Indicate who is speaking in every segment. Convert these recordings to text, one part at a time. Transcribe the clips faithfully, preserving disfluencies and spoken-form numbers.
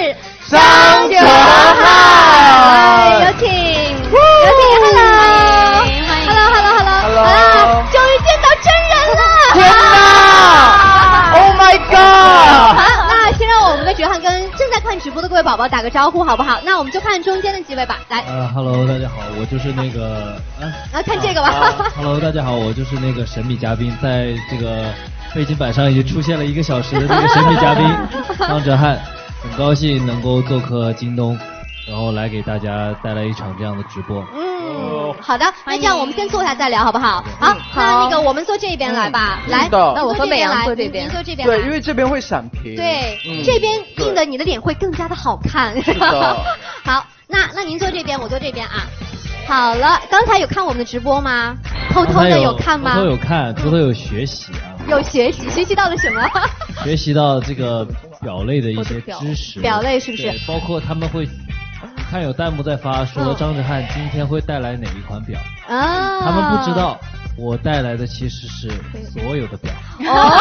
Speaker 1: 张哲瀚。
Speaker 2: 来，有请，有请 ，Hello，Hello，Hello，Hello， 好啦，终于见到真人了！
Speaker 1: 天哪 ！Oh my god！
Speaker 2: 好，那先让我们的哲瀚跟正在看直播的各位宝宝打个招呼，好不好？那我们就看中间的几位吧，来。
Speaker 3: 呃 ，Hello， 大家好，我就是那个，啊，
Speaker 2: 啊，看这个吧。
Speaker 3: 啊、Hello， 大家好，我就是那个神秘嘉宾，在这个背景板上已经出现了一个小时的那个神秘嘉宾张哲瀚，很高兴能够做客京东，然后来给大家带来一场这样的直播。
Speaker 2: 嗯，好的，那这样我们先坐下再聊，好不好？好，那那个我们坐这边来吧，来，
Speaker 1: 那
Speaker 2: 我和美阳坐这边，您坐这边。
Speaker 1: 对，因为这边会闪屏。
Speaker 2: 对，这边映的你的脸会更加的好看。
Speaker 1: 是的。
Speaker 2: 好，那那您坐这边，我坐这边啊。好了，刚才有看我们的直播吗？偷偷的有看吗？
Speaker 3: 偷偷有看，偷偷有学习啊。
Speaker 2: 有学习，学习到了什么？
Speaker 3: 学习到这个表类的一些知识。
Speaker 2: 表类是不是？
Speaker 3: 包括他们会。看有弹幕在发说张哲瀚今天会带来哪一款表啊？他们不知道我带来的其实是所有的表。
Speaker 2: 哦，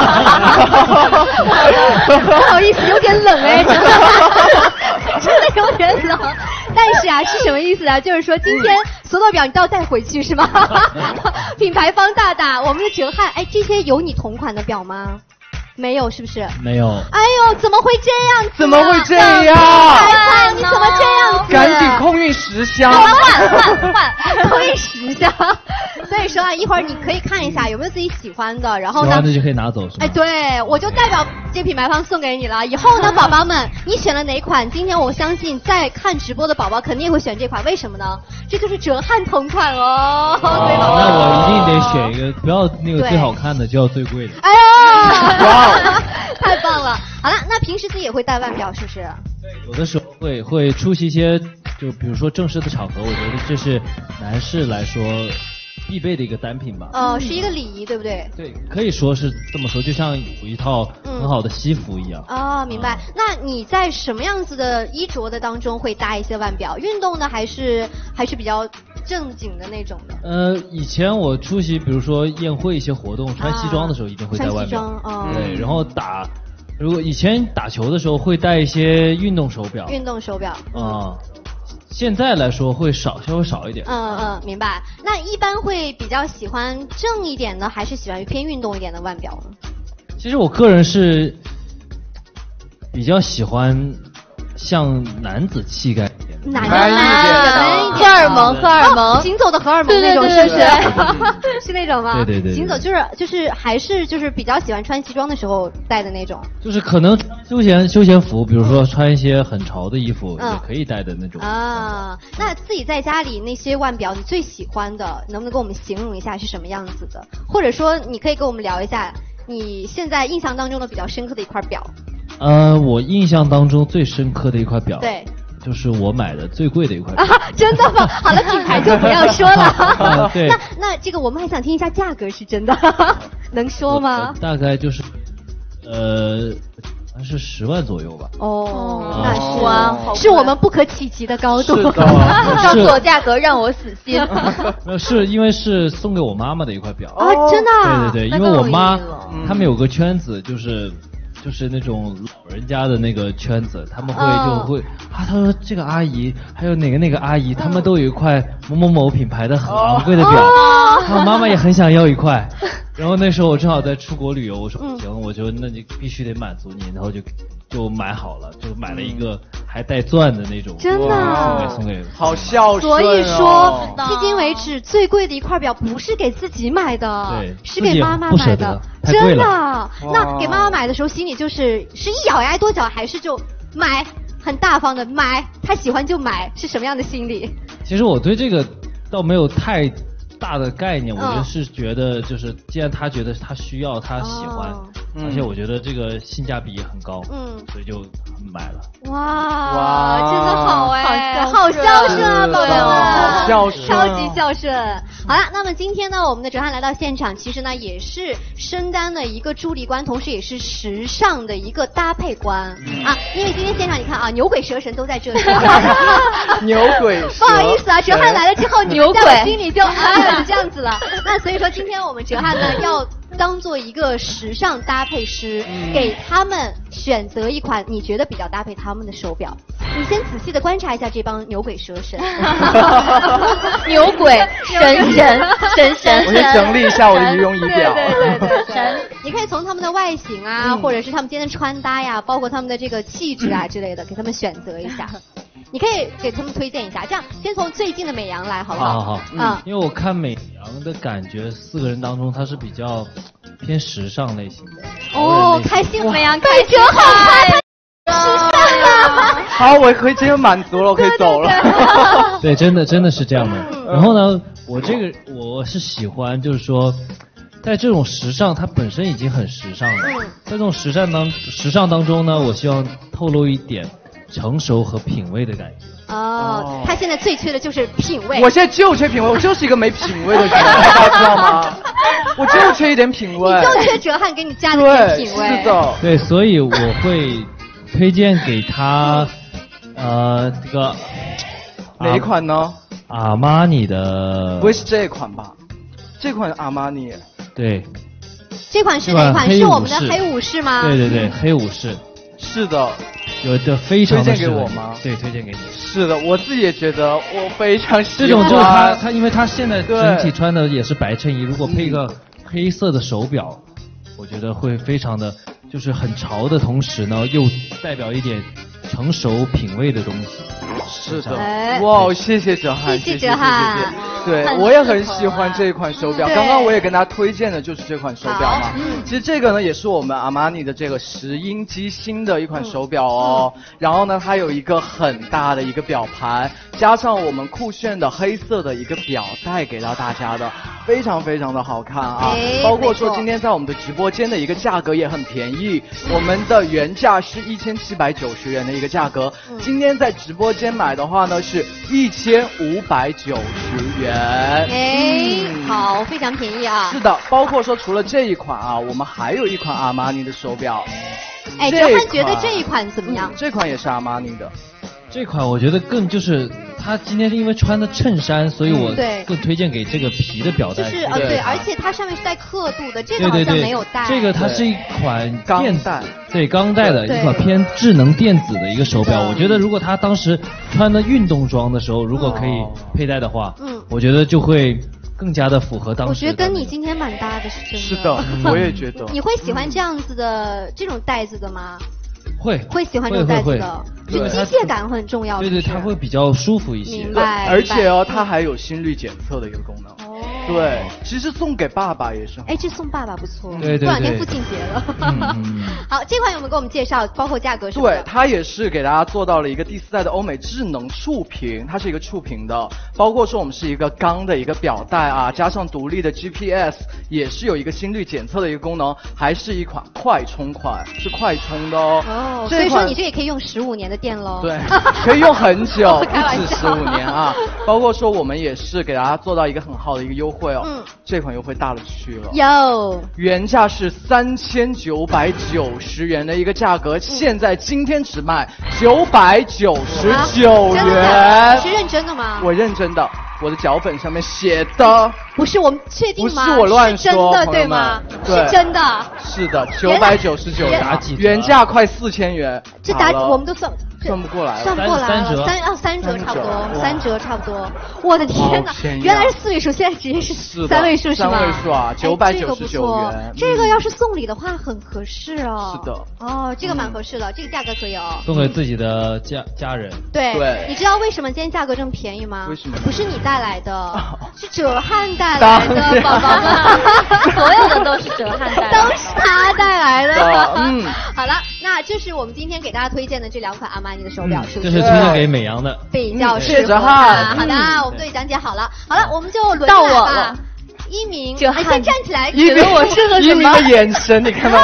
Speaker 2: 不好意思，有点冷哎，真的，真的有点冷。但是啊，是什么意思啊？就是说今天所有表你都要带回去是吗？品牌方大大，我们的哲瀚，哎，这些有你同款的表吗？没有，是不是？
Speaker 3: 没有。
Speaker 2: 哎呦，怎么会这样子、啊？
Speaker 1: 怎么会这样？
Speaker 2: 你怎么这样子？
Speaker 1: 赶紧空运十箱，
Speaker 2: 换换换，空运十箱。所以说啊，一会儿你可以看一下有没有自己喜欢的，然后呢，
Speaker 3: 喜欢的就可以拿走，是吗？
Speaker 2: 哎，对，我就代表这品牌方送给你了。以后呢，宝宝们，你选了哪款？今天我相信在看直播的宝宝肯定也会选这款，为什么呢？这就是哲瀚同款哦。对吧？
Speaker 3: 那我一定得选一个，不要那个最好看的，就要最贵的。
Speaker 2: 哎呀，哇！太棒了！好了，那平时自己也会戴腕表，是不是？
Speaker 3: 对，有的时候会会出席一些，就比如说正式的场合，我觉得这是男士来说必备的一个单品吧。
Speaker 2: 哦，是一个礼仪，对不对？
Speaker 3: 对，可以说是这么说，就像有一套很好的西服一样。
Speaker 2: 嗯、哦，明白。嗯、那你在什么样子的衣着的当中会搭一些腕表？运动的还是还是比较正经的那种的？
Speaker 3: 呃，以前我出席比如说宴会一些活动，穿西装的时候一定会戴腕表。
Speaker 2: 穿西装，哦。
Speaker 3: 对，然后打。如果以前打球的时候会戴一些运动手表，
Speaker 2: 运动手表啊、
Speaker 3: 嗯，现在来说会少，稍微少一点。
Speaker 2: 嗯嗯，明白。那一般会比较喜欢正一点的，还是喜欢偏运动一点的腕表呢？
Speaker 3: 其实我个人是比较喜欢像男子气概一点，
Speaker 2: 男人啊，
Speaker 4: 荷尔蒙，荷尔蒙，
Speaker 2: 行走的荷尔蒙那种，是不是？是那种吗？
Speaker 3: 对对对，
Speaker 2: 行走就是就是还是就是比较喜欢穿西装的时候戴的那种，
Speaker 3: 就是可能休闲休闲服，比如说穿一些很潮的衣服也可以戴的那种
Speaker 2: 啊。那自己在家里那些腕表，你最喜欢的，能不能跟我们形容一下是什么样子的？或者说你可以跟我们聊一下你现在印象当中的比较深刻的一块表。
Speaker 3: 呃，我印象当中最深刻的一块表，
Speaker 2: 对，
Speaker 3: 就是我买的最贵的一块表。
Speaker 2: 啊，真的吗？好了，品牌就不要说了。
Speaker 3: 啊、对。
Speaker 2: 那那这个我们还想听一下价格，是真的，能说吗？
Speaker 3: 大概就是，呃，是十万左右吧。
Speaker 2: 哦，那是啊，是我们不可企及的高度。
Speaker 1: 是的，
Speaker 4: 告诉我价格让我死心。
Speaker 3: 没有，是因为是送给我妈妈的一块表。
Speaker 2: 啊，真的？
Speaker 3: 对对对，因为我妈他们有个圈子就是。就是那种老人家的那个圈子，他们会就会、oh. 啊，他说这个阿姨还有哪个那个阿姨，他们都有一块某某某品牌的很昂贵的表，然后、oh. 妈妈也很想要一块，然后那时候我正好在出国旅游，我说不行，嗯、我就那你必须得满足你，然后就就买好了，就买了一个还带钻的那种，
Speaker 2: 真的
Speaker 3: 送给送给，
Speaker 1: 好孝顺、哦。
Speaker 2: 所以说，迄今为止最贵的一块表不是给自己买的，
Speaker 3: 对，
Speaker 2: 是给妈妈买的，真的。那给妈妈买的时候，心里就是是一咬牙跺脚，还是就买，很大方的买，她喜欢就买，是什么样的心理？
Speaker 3: 其实我对这个倒没有太大的概念，我觉得是觉得就是既然他觉得他需要，他喜欢，哦、而且我觉得这个性价比也很高，嗯，所以就买了。
Speaker 2: 哇哇，真的好哎，好孝顺啊，宝宝们，
Speaker 1: 孝顺，
Speaker 2: 超级孝顺。好了，那么今天呢，我们的哲瀚来到现场，其实呢也是身担的一个助力官，同时也是时尚的一个搭配官、嗯、啊。因为今天现场你看啊，牛鬼蛇神都在这里。
Speaker 1: 牛鬼蛇，
Speaker 2: 不好意思啊，哲瀚来了之后，牛鬼心里就哎呀这样子了。那所以说今天我们哲瀚呢要当做一个时尚搭配师，嗯、给他们选择一款你觉得比较搭配他们的手表。你先仔细的观察一下这帮牛鬼蛇神，
Speaker 4: 牛鬼神神神神，
Speaker 1: 我先整理一下我的仪容仪表。
Speaker 2: 对对对对神，你可以从他们的外形啊，嗯、或者是他们今天的穿搭呀，包括他们的这个气质啊之类的，给他们选择一下。你可以给他们推荐一下，这样先从最近的美阳来，好不好？
Speaker 3: 好好好，嗯，因为我看美阳的感觉，四个人当中他是比较偏时尚类型的。
Speaker 2: 哦，开心，美阳
Speaker 4: 对折好看。
Speaker 2: 时尚啊！
Speaker 1: 好，我可以今天满足了，我可以走了。
Speaker 3: 对，真的真的是这样的。然后呢，我这个我是喜欢，就是说，在这种时尚，它本身已经很时尚了。嗯、在这种时尚当时尚当中呢，我希望透露一点成熟和品味的感觉。
Speaker 2: 哦，他现在最缺的就是品味。
Speaker 1: 我现在就缺品味，我就是一个没品味的人，大家知道吗？我就缺一点品味。
Speaker 2: 你就缺哲瀚给你加的点品味。
Speaker 1: 是的。
Speaker 3: 对，所以我会推荐给他，呃，这个
Speaker 1: 哪一款呢？
Speaker 3: 阿玛尼的。
Speaker 1: 不会是这一款吧？这款阿玛尼。
Speaker 3: 对。
Speaker 2: 这款是哪款？是我们的黑武士吗？
Speaker 3: 对对对，黑武士。
Speaker 1: 是的。
Speaker 3: 有的非常
Speaker 1: 推荐给我吗？
Speaker 3: 对，推荐给你。
Speaker 1: 是的，我自己也觉得我非常喜欢。
Speaker 3: 这种就是他，他因为他现在整体穿的也是白衬衣，如果配一个黑色的手表，嗯、我觉得会非常的，就是很潮的同时呢，又代表一点成熟品味的东西。
Speaker 1: 是的，哇，谢谢哲瀚，
Speaker 2: 谢谢哲瀚。
Speaker 1: 对，我也很喜欢这款手表。刚刚我也跟大家推荐的就是这款手表嘛。其实这个呢也是我们阿玛尼的这个石英机芯的一款手表哦。然后呢，它有一个很大的一个表盘，加上我们酷炫的黑色的一个表带给到大家的，非常非常的好看啊。包括说今天在我们的直播间的一个价格也很便宜，我们的原价是一千七百九十元的一个价格，今天在直播间买的话呢是一千五百九十元。
Speaker 2: 哎，嗯、好，非常便宜啊！
Speaker 1: 是的，包括说除了这一款啊，我们还有一款阿玛尼的手表。
Speaker 2: 哎，哲瀚觉得这一款怎么样？
Speaker 1: 嗯、这款也是阿玛尼的。
Speaker 3: 这款我觉得更就是他今天是因为穿的衬衫，所以我更推荐给这个皮的表带。
Speaker 2: 就是呃对，而且它上面是带刻度的，这个好像没有带。
Speaker 3: 这个它是一款电子，
Speaker 1: 带
Speaker 3: 对钢带的一款偏智能电子的一个手表。我觉得如果他当时穿的运动装的时候，如果可以佩戴的话，嗯，我觉得就会更加的符合当时。
Speaker 2: 我觉得跟你今天蛮搭的，是真的。
Speaker 1: 是的，我也觉得。
Speaker 2: 你会喜欢这样子的这种带子的吗？
Speaker 3: 会
Speaker 2: 会喜欢这种带子的，就机械感很重要。
Speaker 3: 对对，它会比较舒服一些。
Speaker 2: 明白。
Speaker 1: 而且哦，它还有心率检测的一个功能。哦。对，其实送给爸爸也是。
Speaker 2: 哎，这送爸爸不错。
Speaker 3: 对对对。
Speaker 2: 过两天父亲节了。嗯、好，这款有没有给我们介绍？包括价格是？
Speaker 1: 对，它也是给大家做到了一个第四代的欧美智能触屏，它是一个触屏的，包括说我们是一个钢的一个表带啊，加上独立的 G P S， 也是有一个心率检测的一个功能，还是一款快充款，是快充的哦。
Speaker 2: 哦，所以说你这也可以用十五年的电喽。
Speaker 1: 对，可以用很久，不止十五年啊。包括说我们也是给大家做到一个很好的一个优惠哦。嗯。这款优惠大了去了。
Speaker 2: 有。
Speaker 1: 原价是三千九百九十元的一个价格，嗯、现在今天只卖九百九十九元。
Speaker 2: 你是认真的吗？
Speaker 1: 我认真的。我的脚本上面写的
Speaker 2: 不是，我们确定吗？
Speaker 1: 不是我乱说，
Speaker 2: 真的对吗？
Speaker 1: 对，
Speaker 2: 是真的。
Speaker 1: 是的，九百九十九元，原价快四千元。
Speaker 2: 这打我们都算
Speaker 1: 算不过来了，
Speaker 2: 算不过来了，三啊三折差不多，三折差不多。我的天哪，原来是四位数，现在直接是三位数是吗？
Speaker 1: 三位数啊，九百九十九元。
Speaker 2: 这个要是送礼的话很合适哦。
Speaker 1: 是的。
Speaker 2: 哦，这个蛮合适的，这个价格可以哦。
Speaker 3: 送给自己的家家人。
Speaker 2: 对对。你知道为什么今天价格这么便宜吗？
Speaker 1: 为什么？
Speaker 2: 不是你带来的，是哲瀚带来的，宝宝们，
Speaker 4: 所有的都是哲瀚带来的，
Speaker 2: 都是他带来的。嗯，好了，那这是我们今天给大家推荐的这两款阿玛尼的手表，是不是？
Speaker 3: 这是推荐给美阳的，
Speaker 2: 比较适合他。好的，我们都已讲解好了。好了，我们就轮
Speaker 4: 到我了。
Speaker 2: 一鸣，哎，先站起来，
Speaker 1: 一鸣
Speaker 4: 我适合什么？
Speaker 1: 一鸣的眼神，你看到吗？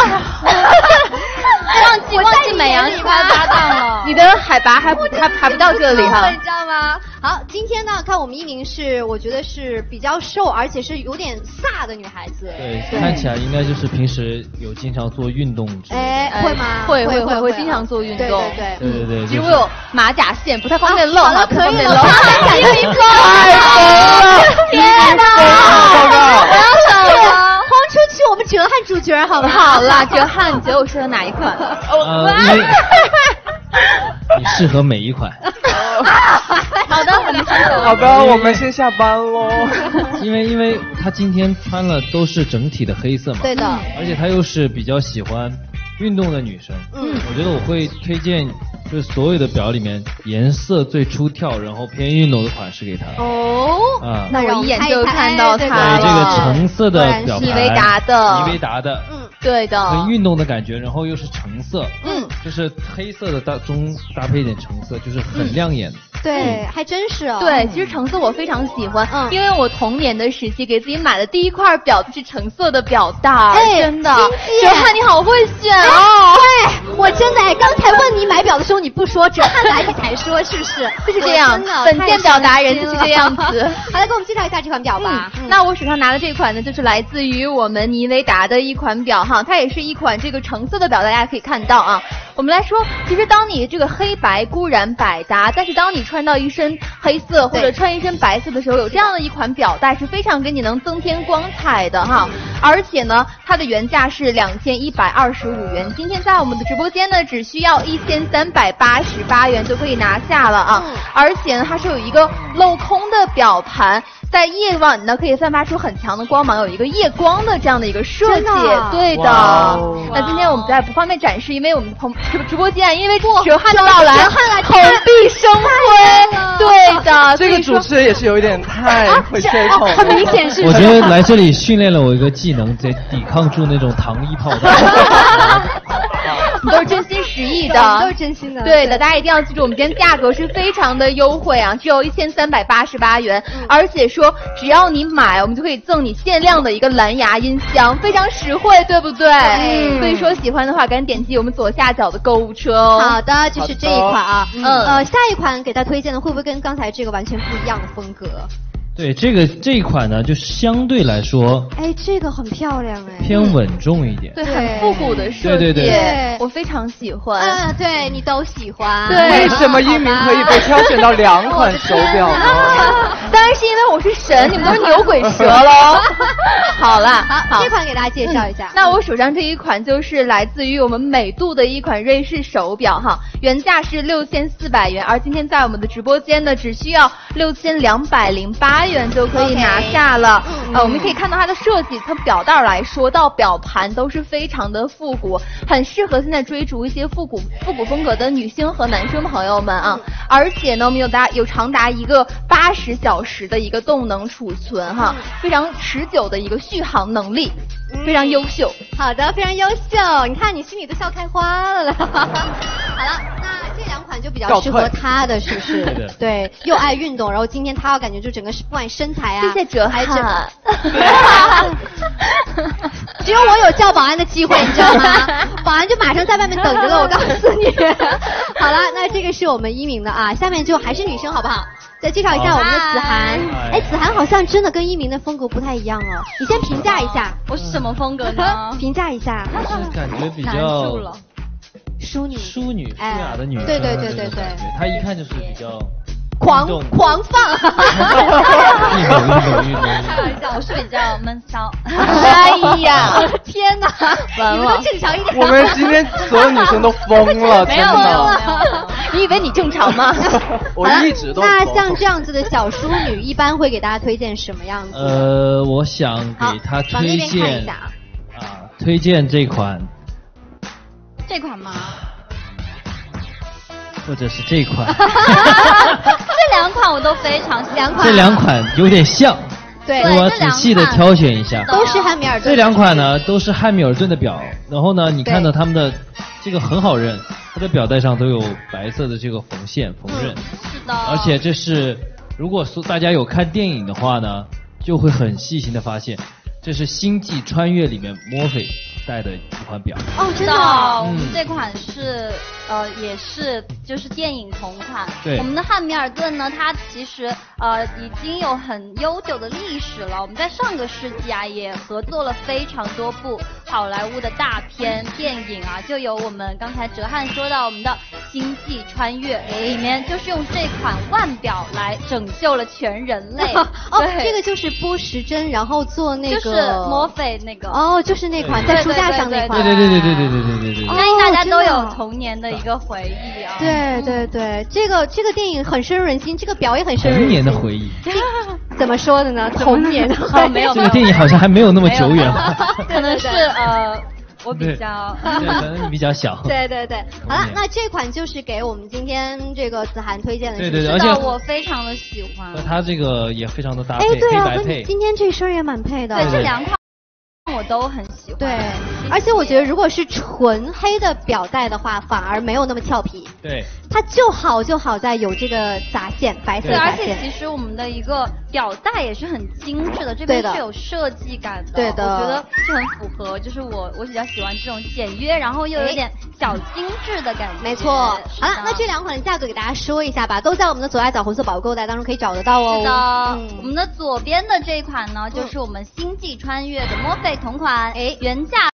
Speaker 4: 忘记忘记美阳是他搭档了，你的海拔还不还还不到这里哈，
Speaker 2: 你知道吗？好，今天呢，看我们一鸣是，我觉得是比较瘦，而且是有点飒的女孩子。
Speaker 3: 对，看起来应该就是平时有经常做运动之类的。
Speaker 2: 哎，会吗？
Speaker 4: 会会会会经常做运动。对
Speaker 2: 对
Speaker 3: 对对对。
Speaker 4: 其实我有马甲线，不太方便露。
Speaker 2: 好了，可以了。
Speaker 4: 太
Speaker 2: 疯了！天哪！
Speaker 1: 我
Speaker 2: 要走了，轰出去！ 主角好不
Speaker 4: 好了，哲翰，你觉得我适合哪一款？
Speaker 3: 呃，因为你适合每一款。
Speaker 4: 好的，我们先走。
Speaker 1: 好的，我们先下班喽。
Speaker 3: 因为因为他今天穿了都是整体的黑色嘛，
Speaker 2: 对的，
Speaker 3: 而且他又是比较喜欢运动的女生，嗯，我觉得我会推荐就是所有的表里面颜色最出挑，然后偏运动的款式给她。
Speaker 2: 哦，
Speaker 3: 啊，
Speaker 4: 那我一眼就看到它了。
Speaker 3: 对，这个橙色的表盘，
Speaker 4: 妮维达的，
Speaker 3: 妮维达的，
Speaker 4: 嗯，对的，
Speaker 3: 很运动的感觉，然后又是橙色，
Speaker 4: 嗯，
Speaker 3: 就是黑色的搭中搭配一点橙色，就是很亮眼。
Speaker 2: 对，还真是哦。
Speaker 4: 对，其实橙色我非常喜欢，嗯，因为我童年的时期给自己买的第一块表就是橙色的表带，
Speaker 2: 哎，
Speaker 4: 真的。
Speaker 2: 哲
Speaker 4: 翰你好会选哦。
Speaker 2: 对，我真的哎，刚才问你买表的时候你不说，哲翰来你才说，是不是？
Speaker 4: 就是这样，本店表达人就是这样子。
Speaker 2: 好，来给我们介绍一下这款表吧。
Speaker 4: 嗯，那我手上拿的这款呢，就是来自于我们妮维达的一款表哈，它也是一款这个橙色的表，大家可以看到啊。我们来说，其实当你这个黑白固然百搭，但是当你穿到一身黑色或者穿一身白色的时候，有这样的一款表带是非常给你能增添光彩的哈。而且呢，它的原价是两千一百二十五元，今天在我们的直播间呢，只需要一千三百八十八元就可以拿下了啊。嗯、而且呢，它是有一个镂空的表盘。在夜晚呢，可以散发出很强的光芒，有一个夜光的这样的一个设计，对的。那今天我们在不方便展示，因为我们朋直播间，因为哲翰的到来，蓬荜生辉，对的。
Speaker 1: 这个主持人也是有一点太会吹捧，
Speaker 2: 很明显是。
Speaker 3: 我觉得来这里训练了我一个技能，在抵抗住那种糖衣炮弹。
Speaker 4: 都是真心实意的，
Speaker 2: 都是真心的。
Speaker 4: 对的，大家一定要记住，我们今天价格是非常的优惠啊，只有一千三百八十八元，嗯、而且说只要你买，我们就可以赠你限量的一个蓝牙音箱，非常实惠，对不对？嗯。所以说喜欢的话，赶紧点击我们左下角的购物车哦。
Speaker 2: 好的，就是这一款啊，嗯，呃，下一款给他推荐的会不会跟刚才这个完全不一样的风格？
Speaker 3: 对，这个这一款呢，就相对来说，
Speaker 2: 哎，这个很漂亮哎，
Speaker 3: 偏稳重一点，
Speaker 4: 对，很复古的设计，
Speaker 3: 对对对，
Speaker 4: 我非常喜欢。
Speaker 2: 嗯，对你都喜欢。
Speaker 4: 对，
Speaker 1: 为什么一鸣可以被挑选到两款手表呢？
Speaker 4: 当然是因为我是神，你们都是牛鬼蛇喽。好了，
Speaker 2: 好，这款给大家介绍一下。
Speaker 4: 嗯、那我手上这一款就是来自于我们美度的一款瑞士手表哈，原价是六千四百元，而今天在我们的直播间呢，只需要六千两百零八元就可以拿下了。Okay. 呃，我们可以看到它的设计，从表带来说到表盘都是非常的复古，很适合现在追逐一些复古复古风格的女性和男生朋友们啊。嗯、而且呢，我们有达有长达一个八十小时的一个动能储存哈，嗯、非常持久的一个续航能力。非常优秀，
Speaker 2: 好的，非常优秀。你看，你心里都笑开花了。好了，那这两款就比较适合他的，是不是？
Speaker 3: 对的。
Speaker 2: 对，又爱运动，然后今天他感觉就整个不管身材啊，
Speaker 4: 谢谢哲翰。
Speaker 2: 只有我有叫保安的机会，你知道吗？保安就马上在外面等着了，我告诉你。好了，那这个是我们一鸣的啊，下面就还是女生，好不好？再介绍一下我们的子涵，哎，子涵好像真的跟一鸣的风格不太一样哦。你先评价一下，
Speaker 4: 我是什么风格呢？
Speaker 2: 评价一下，
Speaker 3: 就是感觉比较
Speaker 2: 淑女、
Speaker 3: 淑女、淑雅的女生，
Speaker 2: 对对对对对，
Speaker 3: 她一看就是比较
Speaker 2: 狂狂放，
Speaker 3: 运动运动运动。
Speaker 4: 开玩笑，我是比较闷骚。
Speaker 2: 哎呀，天哪！你们都正常一点。
Speaker 1: 我们今天所有女生都疯了，真的。
Speaker 4: 你以为你正常吗？
Speaker 1: 我一直都。
Speaker 2: 那像这样子的小淑女，一般会给大家推荐什么样子？
Speaker 3: 呃，我想给她推荐啊，推荐这款。
Speaker 4: 这款吗？
Speaker 3: 或者是这款。
Speaker 4: 这两款我都非常喜欢。
Speaker 3: 这两款有点像。
Speaker 2: 对，
Speaker 3: 我要仔细的挑选一下。
Speaker 2: 都是汉密尔顿。
Speaker 3: 这两款呢都是汉密尔顿的表，然后呢，你看到他们的这个很好认，它的表带上都有白色的这个缝线缝纫。
Speaker 4: 是的。
Speaker 3: 而且这是，如果说大家有看电影的话呢，就会很细心的发现，这是《星际穿越》里面墨菲戴的一款表。
Speaker 2: 哦，真的。
Speaker 4: 我们这款是呃也是就是电影同款。
Speaker 3: 对。
Speaker 4: 我们的汉密尔顿呢，它其实呃已经有很悠久的历史了。我们在上个世纪啊也合作了非常多部好莱坞的大片电影啊，就有我们刚才哲翰说到我们的星际穿越》，里面就是用这款腕表来拯救了全人类。
Speaker 2: 哦，这个就是拨时针，然后做那个，
Speaker 4: 就是摩菲那个。
Speaker 2: 哦，就是那款在书架上那款。
Speaker 3: 对对对对对对对对对。
Speaker 4: 相信大家都有童年的一个回忆啊。
Speaker 2: 对对对，这个这个电影很深入人心，这个表也很深入人心。
Speaker 3: 童年的回忆。
Speaker 2: 怎么说的呢？童年的回忆。
Speaker 4: 没有。
Speaker 3: 这个电影好像还没有那么久远。
Speaker 4: 可能是呃。我比较，
Speaker 3: 对，可能你比较小。
Speaker 2: 对对对，好了，那这款就是给我们今天这个子涵推荐的，
Speaker 3: 对对对，
Speaker 4: 而且我非常的喜欢。
Speaker 3: 和它这个也非常的搭配，
Speaker 2: 哎，对啊，
Speaker 3: 跟
Speaker 2: 今天这身也蛮配的。
Speaker 4: 对，这两款我都很喜欢。
Speaker 2: 对，而且我觉得如果是纯黑的表带的话，反而没有那么俏皮。
Speaker 3: 对。
Speaker 2: 它就好就好在有这个杂线，白色的杂线。
Speaker 4: 对，而且其实我们的一个表带也是很精致的，这边是有设计感的。
Speaker 2: 对的，
Speaker 4: 我觉得是很符合，就是我我比较喜欢这种简约，然后又有点小精致的感觉。
Speaker 2: 没错。好了，那这两款的价格给大家说一下吧，都在我们的左爱枣红色宝购袋当中可以找得到哦。
Speaker 4: 是的，嗯、我们的左边的这一款呢，就是我们星际穿越的墨菲同款，哎，原价。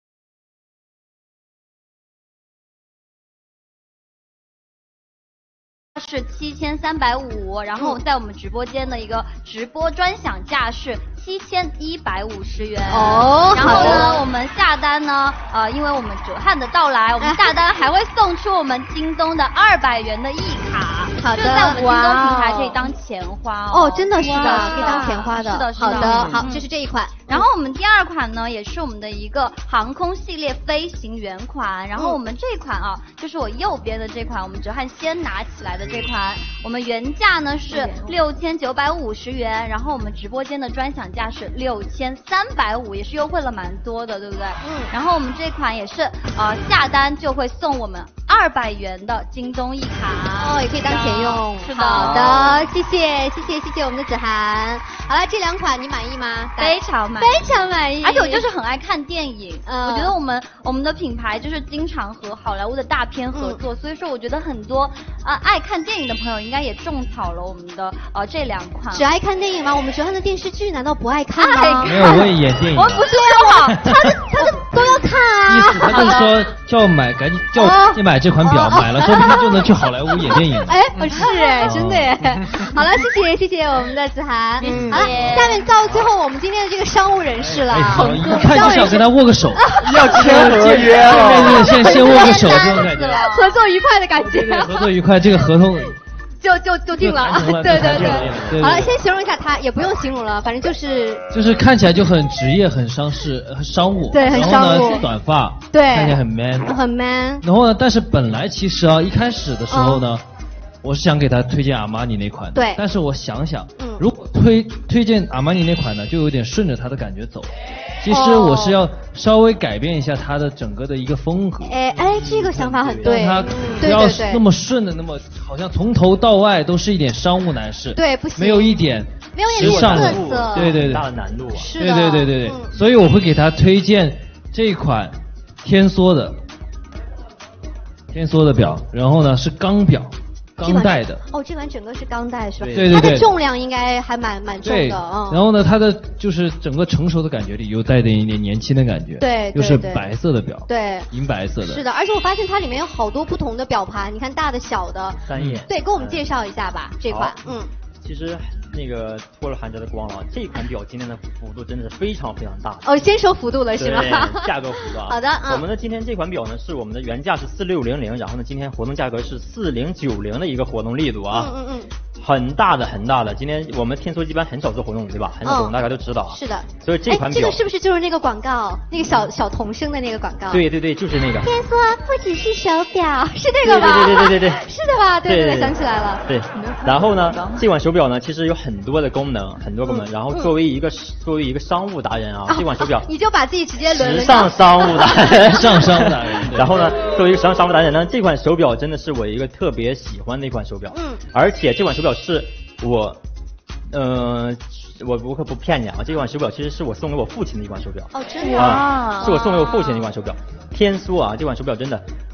Speaker 4: 是七千三百五，然后在我们直播间的一个直播专享价是七千一百五十元
Speaker 2: 哦。
Speaker 4: 然后呢，我们下单呢，呃，因为我们哲瀚的到来，我们下单还会送出我们京东的二百元的 E 卡，
Speaker 2: 好的，
Speaker 4: 就在我们京东平台可以当钱花
Speaker 2: 哦。哦，真的是的，可以当钱花的。
Speaker 4: 是的，是的。
Speaker 2: 好的，好，这是这一款。
Speaker 4: 然后我们第二款呢，也是我们的一个航空系列飞行员款。然后我们这款啊，就是我右边的这款，我们哲瀚先拿起来的这款，我们原价呢是六千九百五十元，然后我们直播间的专享价是六千三百五，也是优惠了蛮多的，对不对？嗯。然后我们这款也是呃下单就会送我们二百元的京东 E 卡，
Speaker 2: 哦，也可以当钱用。
Speaker 4: 是的。
Speaker 2: 好的，谢谢谢谢谢谢我们的子涵。好了，这两款你满意吗？
Speaker 4: 非常满意，
Speaker 2: 非常满意。
Speaker 4: 而且我就是很爱看电影，嗯，我觉得我们我们的品牌就是经常和好莱坞的大片合作，嗯、所以说我觉得很多啊、呃、爱看电影的朋友应该也种草了我们的呃这两款。
Speaker 2: 只爱看电影吗？我们哲瀚的电视剧难道不爱看吗？
Speaker 3: 没有，我也演电影。
Speaker 4: 我不是说我，
Speaker 2: 他的他的都要看啊。
Speaker 3: 意思他就是说叫我买，赶紧叫我买这款表，买了说不定就能去好莱坞演电影。
Speaker 2: 哎，是哎，真的耶。好了，谢谢谢谢我们的子涵。嗯，好了，下面到最后我们今天的这个商务人士了，
Speaker 3: 一看就想跟他握个手，
Speaker 1: 要签合约了，
Speaker 3: 先先握个手这种感觉，
Speaker 2: 合作愉快的感觉。
Speaker 3: 合作愉快，这个合同
Speaker 2: 就就就定了。对对对。好了，先形容一下他，也不用形容了，反正就是
Speaker 3: 就是看起来就很职业、很商事、很商务。
Speaker 2: 对，很商务。
Speaker 3: 短发，
Speaker 2: 对，
Speaker 3: 看起来很 man，
Speaker 2: 很 man。
Speaker 3: 然后呢，但是本来其实啊，一开始的时候呢。我是想给他推荐阿玛尼那款的，
Speaker 2: 对，
Speaker 3: 但是我想想，嗯，如果推推荐阿玛尼那款呢，就有点顺着他的感觉走。其实我是要稍微改变一下他的整个的一个风格。
Speaker 2: 哎哎，这个想法很对，
Speaker 3: 让他不要那么顺的，那么好像从头到外都是一点商务男士，
Speaker 2: 对，不行，
Speaker 3: 没有一点
Speaker 2: 没有一点特色，
Speaker 3: 对对对，
Speaker 5: 大的难度啊，
Speaker 2: 是
Speaker 3: 的，对对对对对，所以我会给他推荐这一款天梭的天梭的表，然后呢是钢表。钢带的
Speaker 2: 哦，这款整个是钢带是吧？
Speaker 3: 对对对，
Speaker 2: 它的重量应该还蛮蛮重的啊。
Speaker 3: 然后呢，它的就是整个成熟的感觉里又带点一点年轻的感觉。
Speaker 2: 对，
Speaker 3: 又是白色的表。
Speaker 2: 对，
Speaker 3: 银白色的。
Speaker 2: 是的，而且我发现它里面有好多不同的表盘，你看大的、小的。
Speaker 5: 三叶。
Speaker 2: 对，给我们介绍一下吧，这款，嗯。
Speaker 5: 其实那个脱了韩哲的光了，这款表今天的幅度真的是非常非常大。
Speaker 2: 哦，先说幅度了是吗？
Speaker 5: 价格幅度啊。
Speaker 2: 好的，
Speaker 5: 嗯。我们的今天这款表呢，是我们的原价是四六零零，然后呢，今天活动价格是四零九零的一个活动力度啊。
Speaker 2: 嗯嗯嗯。
Speaker 5: 很大的很大的，今天我们天梭一般很少做活动，对吧？很少活动，大家都知道。
Speaker 2: 是的。
Speaker 5: 所以这款表，
Speaker 2: 这个是不是就是那个广告，那个小小童声的那个广告？
Speaker 5: 对对对，就是那个。
Speaker 2: 天梭不只是手表，是那个吧？
Speaker 5: 对对对对对，
Speaker 2: 是的吧？对对对，想起来了。
Speaker 5: 对。然后呢，这款手表呢，其实有很多的功能，很多功能。然后作为一个作为一个商务达人啊，这款手表
Speaker 2: 你就把自己直接轮
Speaker 5: 时尚商务达人，
Speaker 3: 时尚商务达人。
Speaker 5: 然后呢，作为一个时尚商务达人呢，这款手表真的是我一个特别喜欢的一款手表。嗯。而且这款手表是。我，呃，我不可不骗你啊，这款手表其实是我送给我父亲的一款手表。
Speaker 2: 哦，真的
Speaker 5: 啊，是我送给我父亲的一款手表。天梭啊，这款手表真的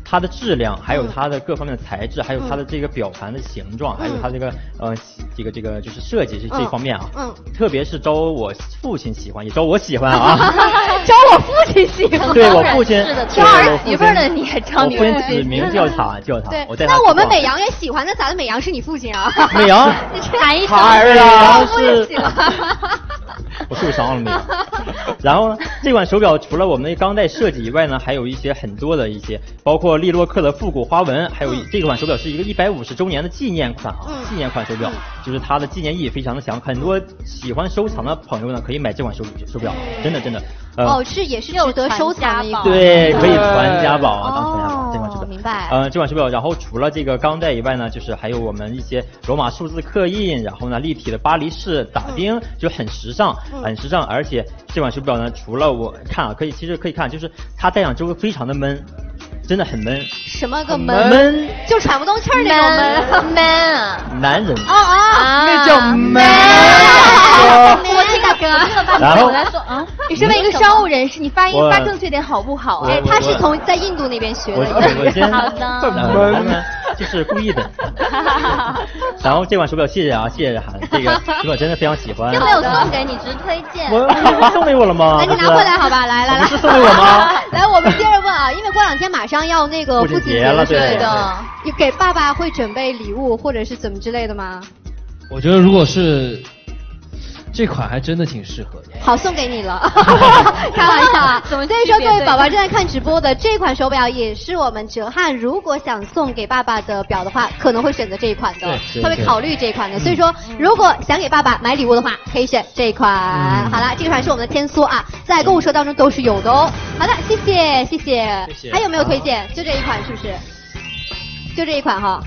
Speaker 5: 它的质量，还有它的各方面的材质，还有它的这个表盘的形状，还有它这个呃这个这个就是设计是这方面啊，嗯，特别是招我父亲喜欢，也招我喜欢啊，
Speaker 2: 招我父亲喜欢，
Speaker 5: 对我父亲，
Speaker 4: 招儿媳妇的你也招你父亲，
Speaker 5: 指名叫他叫他，我带他。
Speaker 2: 那我们美阳也喜欢，那咋的？美阳是你父亲啊？
Speaker 5: 美阳，
Speaker 2: 喊一声，
Speaker 5: 美阳
Speaker 2: 是。
Speaker 5: 我受伤了没有？然后呢，这款手表除了我们的钢带设计以外呢，还有一些很多的一些，包括利洛克的复古花纹，还有这款手表是一个一百五十周年的纪念款啊，纪念款手表，就是它的纪念意义非常的强，很多喜欢收藏的朋友呢可以买这款手手表，真的真的。
Speaker 2: 呃、哦，是也是值得收藏的一款，
Speaker 5: 对，可以传家宝啊，当传家宝这款手表。
Speaker 2: 明白。
Speaker 5: 呃，这款手表，然后除了这个钢带以外呢，就是还有我们一些罗马数字刻印，然后呢立体的巴黎式打钉，嗯、就很时尚，嗯、很时尚。而且这款手表呢，除了我看啊，可以其实可以看，就是它戴上之后非常的闷。真的很闷，
Speaker 2: 什么个闷？
Speaker 5: 闷
Speaker 2: 就喘不动气儿那种闷，闷啊！
Speaker 5: 男人
Speaker 2: 啊啊，
Speaker 1: 那叫闷。
Speaker 2: 我听大哥，
Speaker 5: 然后
Speaker 4: 我来说啊，你身为一个商务人士，你发音发正确点好不好啊？
Speaker 2: 哎，他是从在印度那边学的。
Speaker 5: 我我先
Speaker 4: 好的，
Speaker 5: 闷，就是故意的。然后这款手表谢谢啊，谢谢韩，这个手表真的非常喜欢。
Speaker 4: 又没有送给你，只是推荐。
Speaker 5: 我送给我了吗？
Speaker 2: 来，你拿回来好吧，来来来，
Speaker 5: 不是送给我吗？
Speaker 2: 来，我们接着问啊，因为过两天马上要那个父亲节
Speaker 5: 了，
Speaker 2: 对
Speaker 4: 的，
Speaker 2: 你给爸爸会准备礼物或者是怎么之类的吗？
Speaker 3: 我觉得如果是这款还真的挺适合的。
Speaker 2: 好，送给你了，开玩笑啊。所以说各位宝宝正在看直播的这款手表也是我们哲瀚如果想送给爸爸的表的话，可能会选择这一款的，他会考虑这一款的。所以说如果想给爸爸买礼物的话，可以选这一款。嗯、好了，这款是我们的天梭啊，在购物车当中都是有的哦。好的，谢谢谢谢。谢谢。还有没有推荐？就这一款是不是？就这一款哈。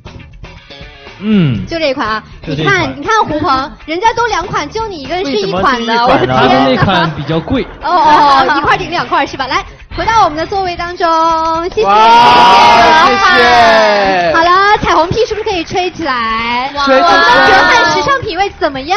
Speaker 3: 嗯，
Speaker 2: 就这一款啊！你看，你看胡鹏，人家都两款，就你一个人是一款的，
Speaker 5: 我的
Speaker 3: 天！他的那款比较贵。
Speaker 2: 哦哦，一块顶两块是吧？来，回到我们的座位当中，谢谢，
Speaker 1: 谢谢。
Speaker 2: 好了，彩虹屁是不是可以吹起来？
Speaker 1: 吹起来！
Speaker 2: 我们哲瀚时尚品味怎么样？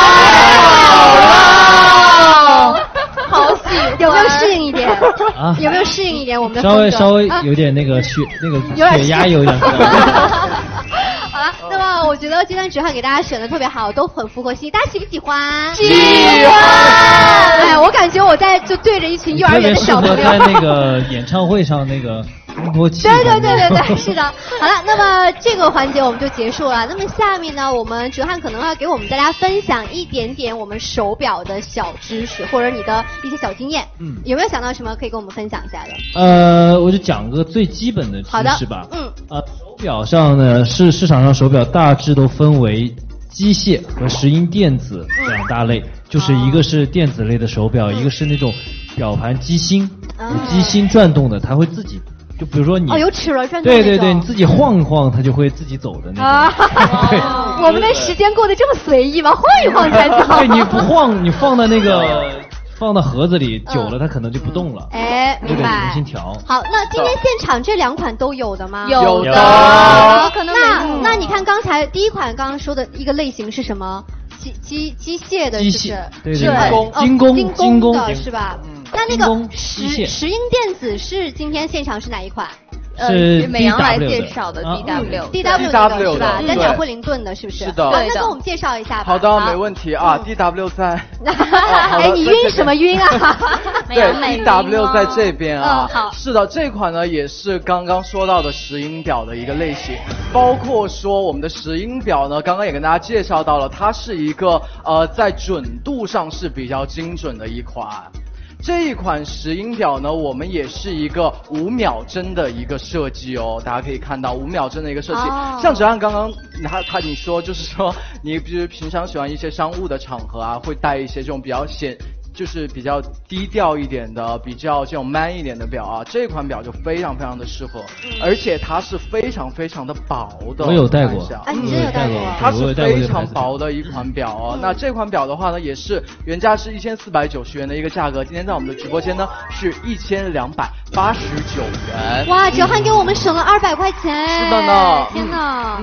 Speaker 4: 好，好喜欢，
Speaker 2: 有没有适应一点？
Speaker 3: 啊，
Speaker 2: 有没有适应一点我们的
Speaker 3: 稍微稍微有点那个血那个血压有点高。
Speaker 2: 好了，那么我觉得今天哲瀚给大家选的特别好，都很符合心意，大家喜不喜欢？
Speaker 4: 喜欢！
Speaker 2: 哎，我感觉我在就对着一群幼儿园的小朋友。
Speaker 3: 特别适合在那个演唱会上那个更多气。
Speaker 2: 对对对对对，是的。好了，那么这个环节我们就结束了。那么下面呢，我们哲瀚可能要给我们大家分享一点点我们手表的小知识，或者你的一些小经验。嗯，有没有想到什么可以跟我们分享一下的？
Speaker 3: 呃，我就讲个最基本的知识吧。
Speaker 2: 嗯。
Speaker 3: 呃，手表上呢，是市场上手表大致都分为机械和石英电子两大类，嗯、就是一个是电子类的手表，嗯、一个是那种表盘机芯，嗯、有机芯转动的，它会自己。就比如说你
Speaker 2: 哦，有齿轮转动
Speaker 3: 对对对，你自己晃一晃，它就会自己走的那种。啊、对，
Speaker 2: 我们的时间过得这么随意吗？晃一晃才走。
Speaker 3: 对，你不晃，你放到那个放到盒子里，久了它可能就不动了。
Speaker 2: 哎、嗯，明白。
Speaker 3: 重新调。
Speaker 2: 好，那今天现场这两款都有的吗？
Speaker 4: 有的。
Speaker 2: 有可能那那你看刚才第一款刚刚说的一个类型是什么？机机机械的，是不是？
Speaker 3: 对对对，
Speaker 2: 精工
Speaker 3: 精
Speaker 2: 工精工的是吧？嗯。那那个石石英电子是今天现场是哪一款？
Speaker 4: 呃，美阳来介绍的 D W，D
Speaker 2: W 是吧？单脚惠灵顿的，是不是？
Speaker 1: 是的。
Speaker 2: 那跟我们介绍一下吧。
Speaker 1: 好的，没问题啊。D W 在。
Speaker 2: 哎，你晕什么晕啊？
Speaker 1: 对 ，D W 在这边啊。好。是的，这款呢也是刚刚说到的石英表的一个类型，包括说我们的石英表呢，刚刚也跟大家介绍到了，它是一个呃在准度上是比较精准的一款。这一款石英表呢，我们也是一个五秒针的一个设计哦，大家可以看到五秒针的一个设计。Oh. 像哲瀚刚刚他他你说就是说，你比如平常喜欢一些商务的场合啊，会带一些这种比较显。就是比较低调一点的，比较这种 man 一点的表啊，这款表就非常非常的适合，嗯、而且它是非常非常的薄的。
Speaker 3: 我有戴过，
Speaker 2: 啊，你真有戴过？
Speaker 1: 它是非常薄的一款表哦。嗯、那这款表的话呢，也是原价是一千四百九十元的一个价格，今天在我们的直播间呢是一千两百八十九元。
Speaker 2: 哇，哲瀚给我们省了二百块钱。
Speaker 1: 是的呢。
Speaker 2: 天哪！嗯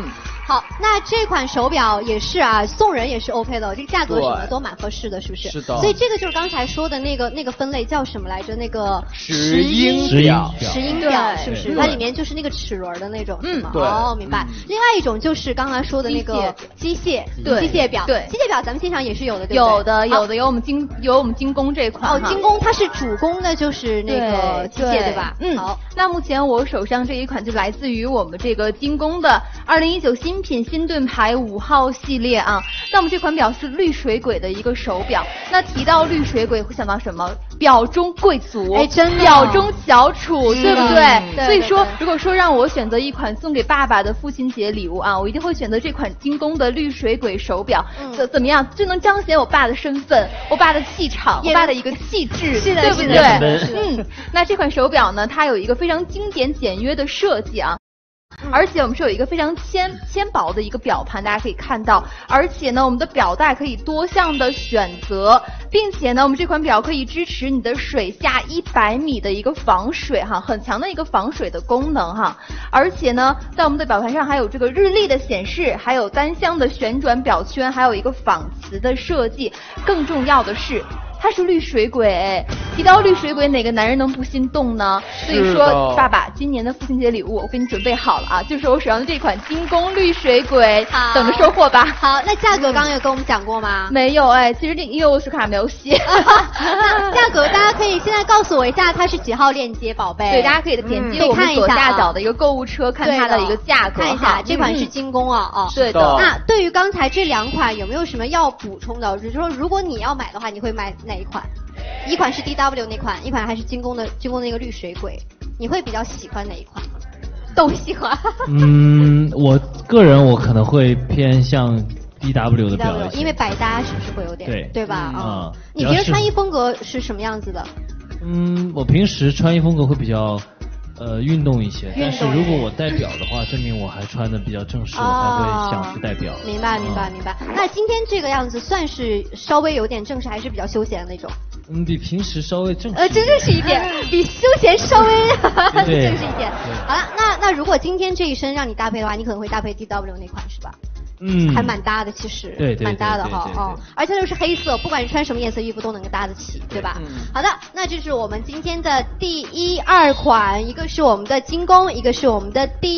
Speaker 2: 好，那这款手表也是啊，送人也是 OK 的，这个价格什么都蛮合适的，是不是？
Speaker 1: 是的。
Speaker 2: 所以这个就是刚才说的那个那个分类叫什么来着？那个
Speaker 1: 石英
Speaker 3: 表，
Speaker 2: 石英表是不是？它里面就是那个齿轮的那种，是吗？
Speaker 1: 对。
Speaker 2: 哦，明白。另外一种就是刚刚说的那个机械，
Speaker 4: 对，
Speaker 2: 机械表，
Speaker 4: 对，
Speaker 2: 机械表咱们现场也是有的，对
Speaker 4: 不对？有的，有的有我们精有我们精工这款。
Speaker 2: 哦，精工它是主攻的就是那个机械，对吧？
Speaker 4: 嗯，好。那目前我手上这一款就来自于我们这个精工的二零一九新品新盾牌五号系列啊。那我们这款表是绿水鬼的一个手表。那提到绿水鬼会想到什么？表中贵族，
Speaker 2: 哎，真的，
Speaker 4: 表中小储，对不对？
Speaker 2: 对。
Speaker 4: 所以说，如果说让我选择一款送给爸爸的父亲节礼物啊，我一定会选择这款精工的绿水鬼手表。怎怎么样？就能彰显我爸的身份，我爸的气场，我爸的一个气质，
Speaker 2: 是的，
Speaker 4: 对不对？嗯。那这款手表呢，它有一个非常经典简约的设计啊。而且我们是有一个非常纤纤薄的一个表盘，大家可以看到。而且呢，我们的表带可以多项的选择，并且呢，我们这款表可以支持你的水下一百米的一个防水哈，很强的一个防水的功能哈。而且呢，在我们的表盘上还有这个日历的显示，还有单向的旋转表圈，还有一个仿瓷的设计。更重要的是，它是绿水鬼，提到绿水鬼，哪个男人能不心动呢？所以说，爸爸，今年的父亲节礼物我给你准备好了啊，就是我手上的这款精工绿水鬼，等着收货吧。
Speaker 2: 好，那价格刚刚有跟我们讲过吗？
Speaker 4: 没有哎，其实这因为我手卡没有写。
Speaker 2: 那价格大家可以现在告诉我一下，它是几号链接，宝贝？
Speaker 4: 对，大家可以点击我们左下角的一个购物车，看它的一个价格。
Speaker 2: 看一下，这款是精工啊，哦，
Speaker 4: 对的。
Speaker 2: 那对于刚才这两款有没有什么要补充的？就是说，如果你要买的话，你会买哪一款？一款是 D W 那款，一款还是精工的精工的那个绿水鬼，你会比较喜欢哪一款？都喜欢。
Speaker 3: 嗯，我个人我可能会偏向 D W 的表一些，
Speaker 2: 因为百搭是不是会有点对对吧？啊、嗯嗯，你平时穿衣风格是什么样子的？
Speaker 3: 嗯，我平时穿衣风格会比较。呃，运动一些，但是如果我戴表的话，证明我还穿的比较正式，我才会想去戴表。
Speaker 2: 明白，明白，明白。那今天这个样子算是稍微有点正式，还是比较休闲的那种？
Speaker 3: 嗯，比平时稍微正式。
Speaker 2: 呃，真正是一点，比休闲稍微正式一点。好了，那那如果今天这一身让你搭配的话，你可能会搭配 D W 那款是吧？
Speaker 3: 嗯，
Speaker 2: 还蛮搭的，其实
Speaker 3: 对，
Speaker 2: 蛮搭的哈，哦，而且又是黑色，不管你穿什么颜色衣服都能够搭得起，对吧？嗯，好的，那这是我们今天的第一二款，一个是我们的精工，一个是我们的 D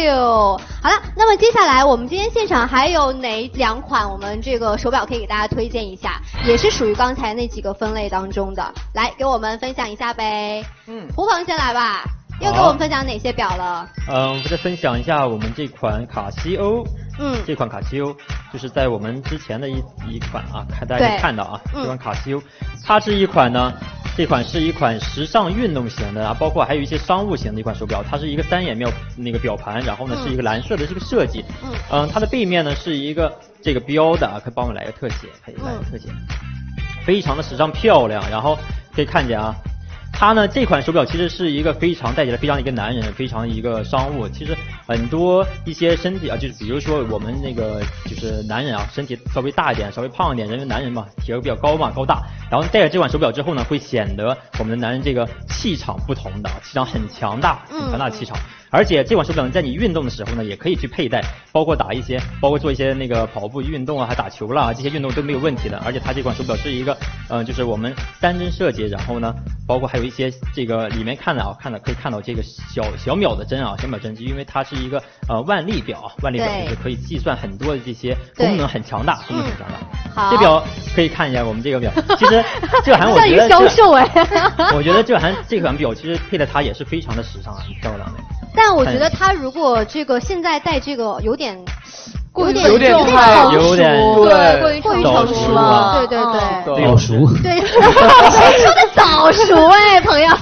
Speaker 2: W。好了，那么接下来我们今天现场还有哪两款我们这个手表可以给大家推荐一下，也是属于刚才那几个分类当中的，来给我们分享一下呗。嗯，胡鹏先来吧。又给我们分享哪些表了？
Speaker 5: 嗯，我再分享一下我们这款卡西欧。嗯，这款卡西欧就是在我们之前的一一款啊，看大家可以看到啊，这款卡西欧，它是一款呢，这款是一款时尚运动型的啊，包括还有一些商务型的一款手表，它是一个三眼表那个表盘，然后呢是一个蓝色的这个设计。嗯，嗯，它的背面呢是一个这个标的啊，可以帮我来个特写，可以来个特写，非常的时尚漂亮，然后可以看见啊。它呢，这款手表其实是一个非常戴起来非常一个男人，非常一个商务。其实很多一些身体啊，就是比如说我们那个就是男人啊，身体稍微大一点，稍微胖一点，因为男人嘛，体格比较高嘛，高大。然后戴着这款手表之后呢，会显得我们的男人这个气场不同的，气场很强大，很强大的气场。而且这款手表呢，在你运动的时候呢，也可以去佩戴，包括打一些，包括做一些那个跑步运动啊，还打球啦，这些运动都没有问题的。而且它这款手表是一个，嗯、呃，就是我们三针设计，然后呢，包括还有一些这个里面看的啊，看的可以看到这个小小秒的针啊，小秒针，因为它是一个呃万历表，万历表就是可以计算很多的这些功能很强大，功能很强大。好，这表可以看一下我们这个表，其实这款我觉得
Speaker 2: 销售哎，
Speaker 5: 我觉得这款这款表其实配的它也是非常的时尚啊，很漂亮的。
Speaker 2: 但我觉得他如果这个现在戴这个有点
Speaker 1: 有
Speaker 2: 点
Speaker 1: 有点太有点
Speaker 2: 对过于成熟了，对对对，
Speaker 3: 早熟，
Speaker 2: 对，谁说的早熟哎，朋友，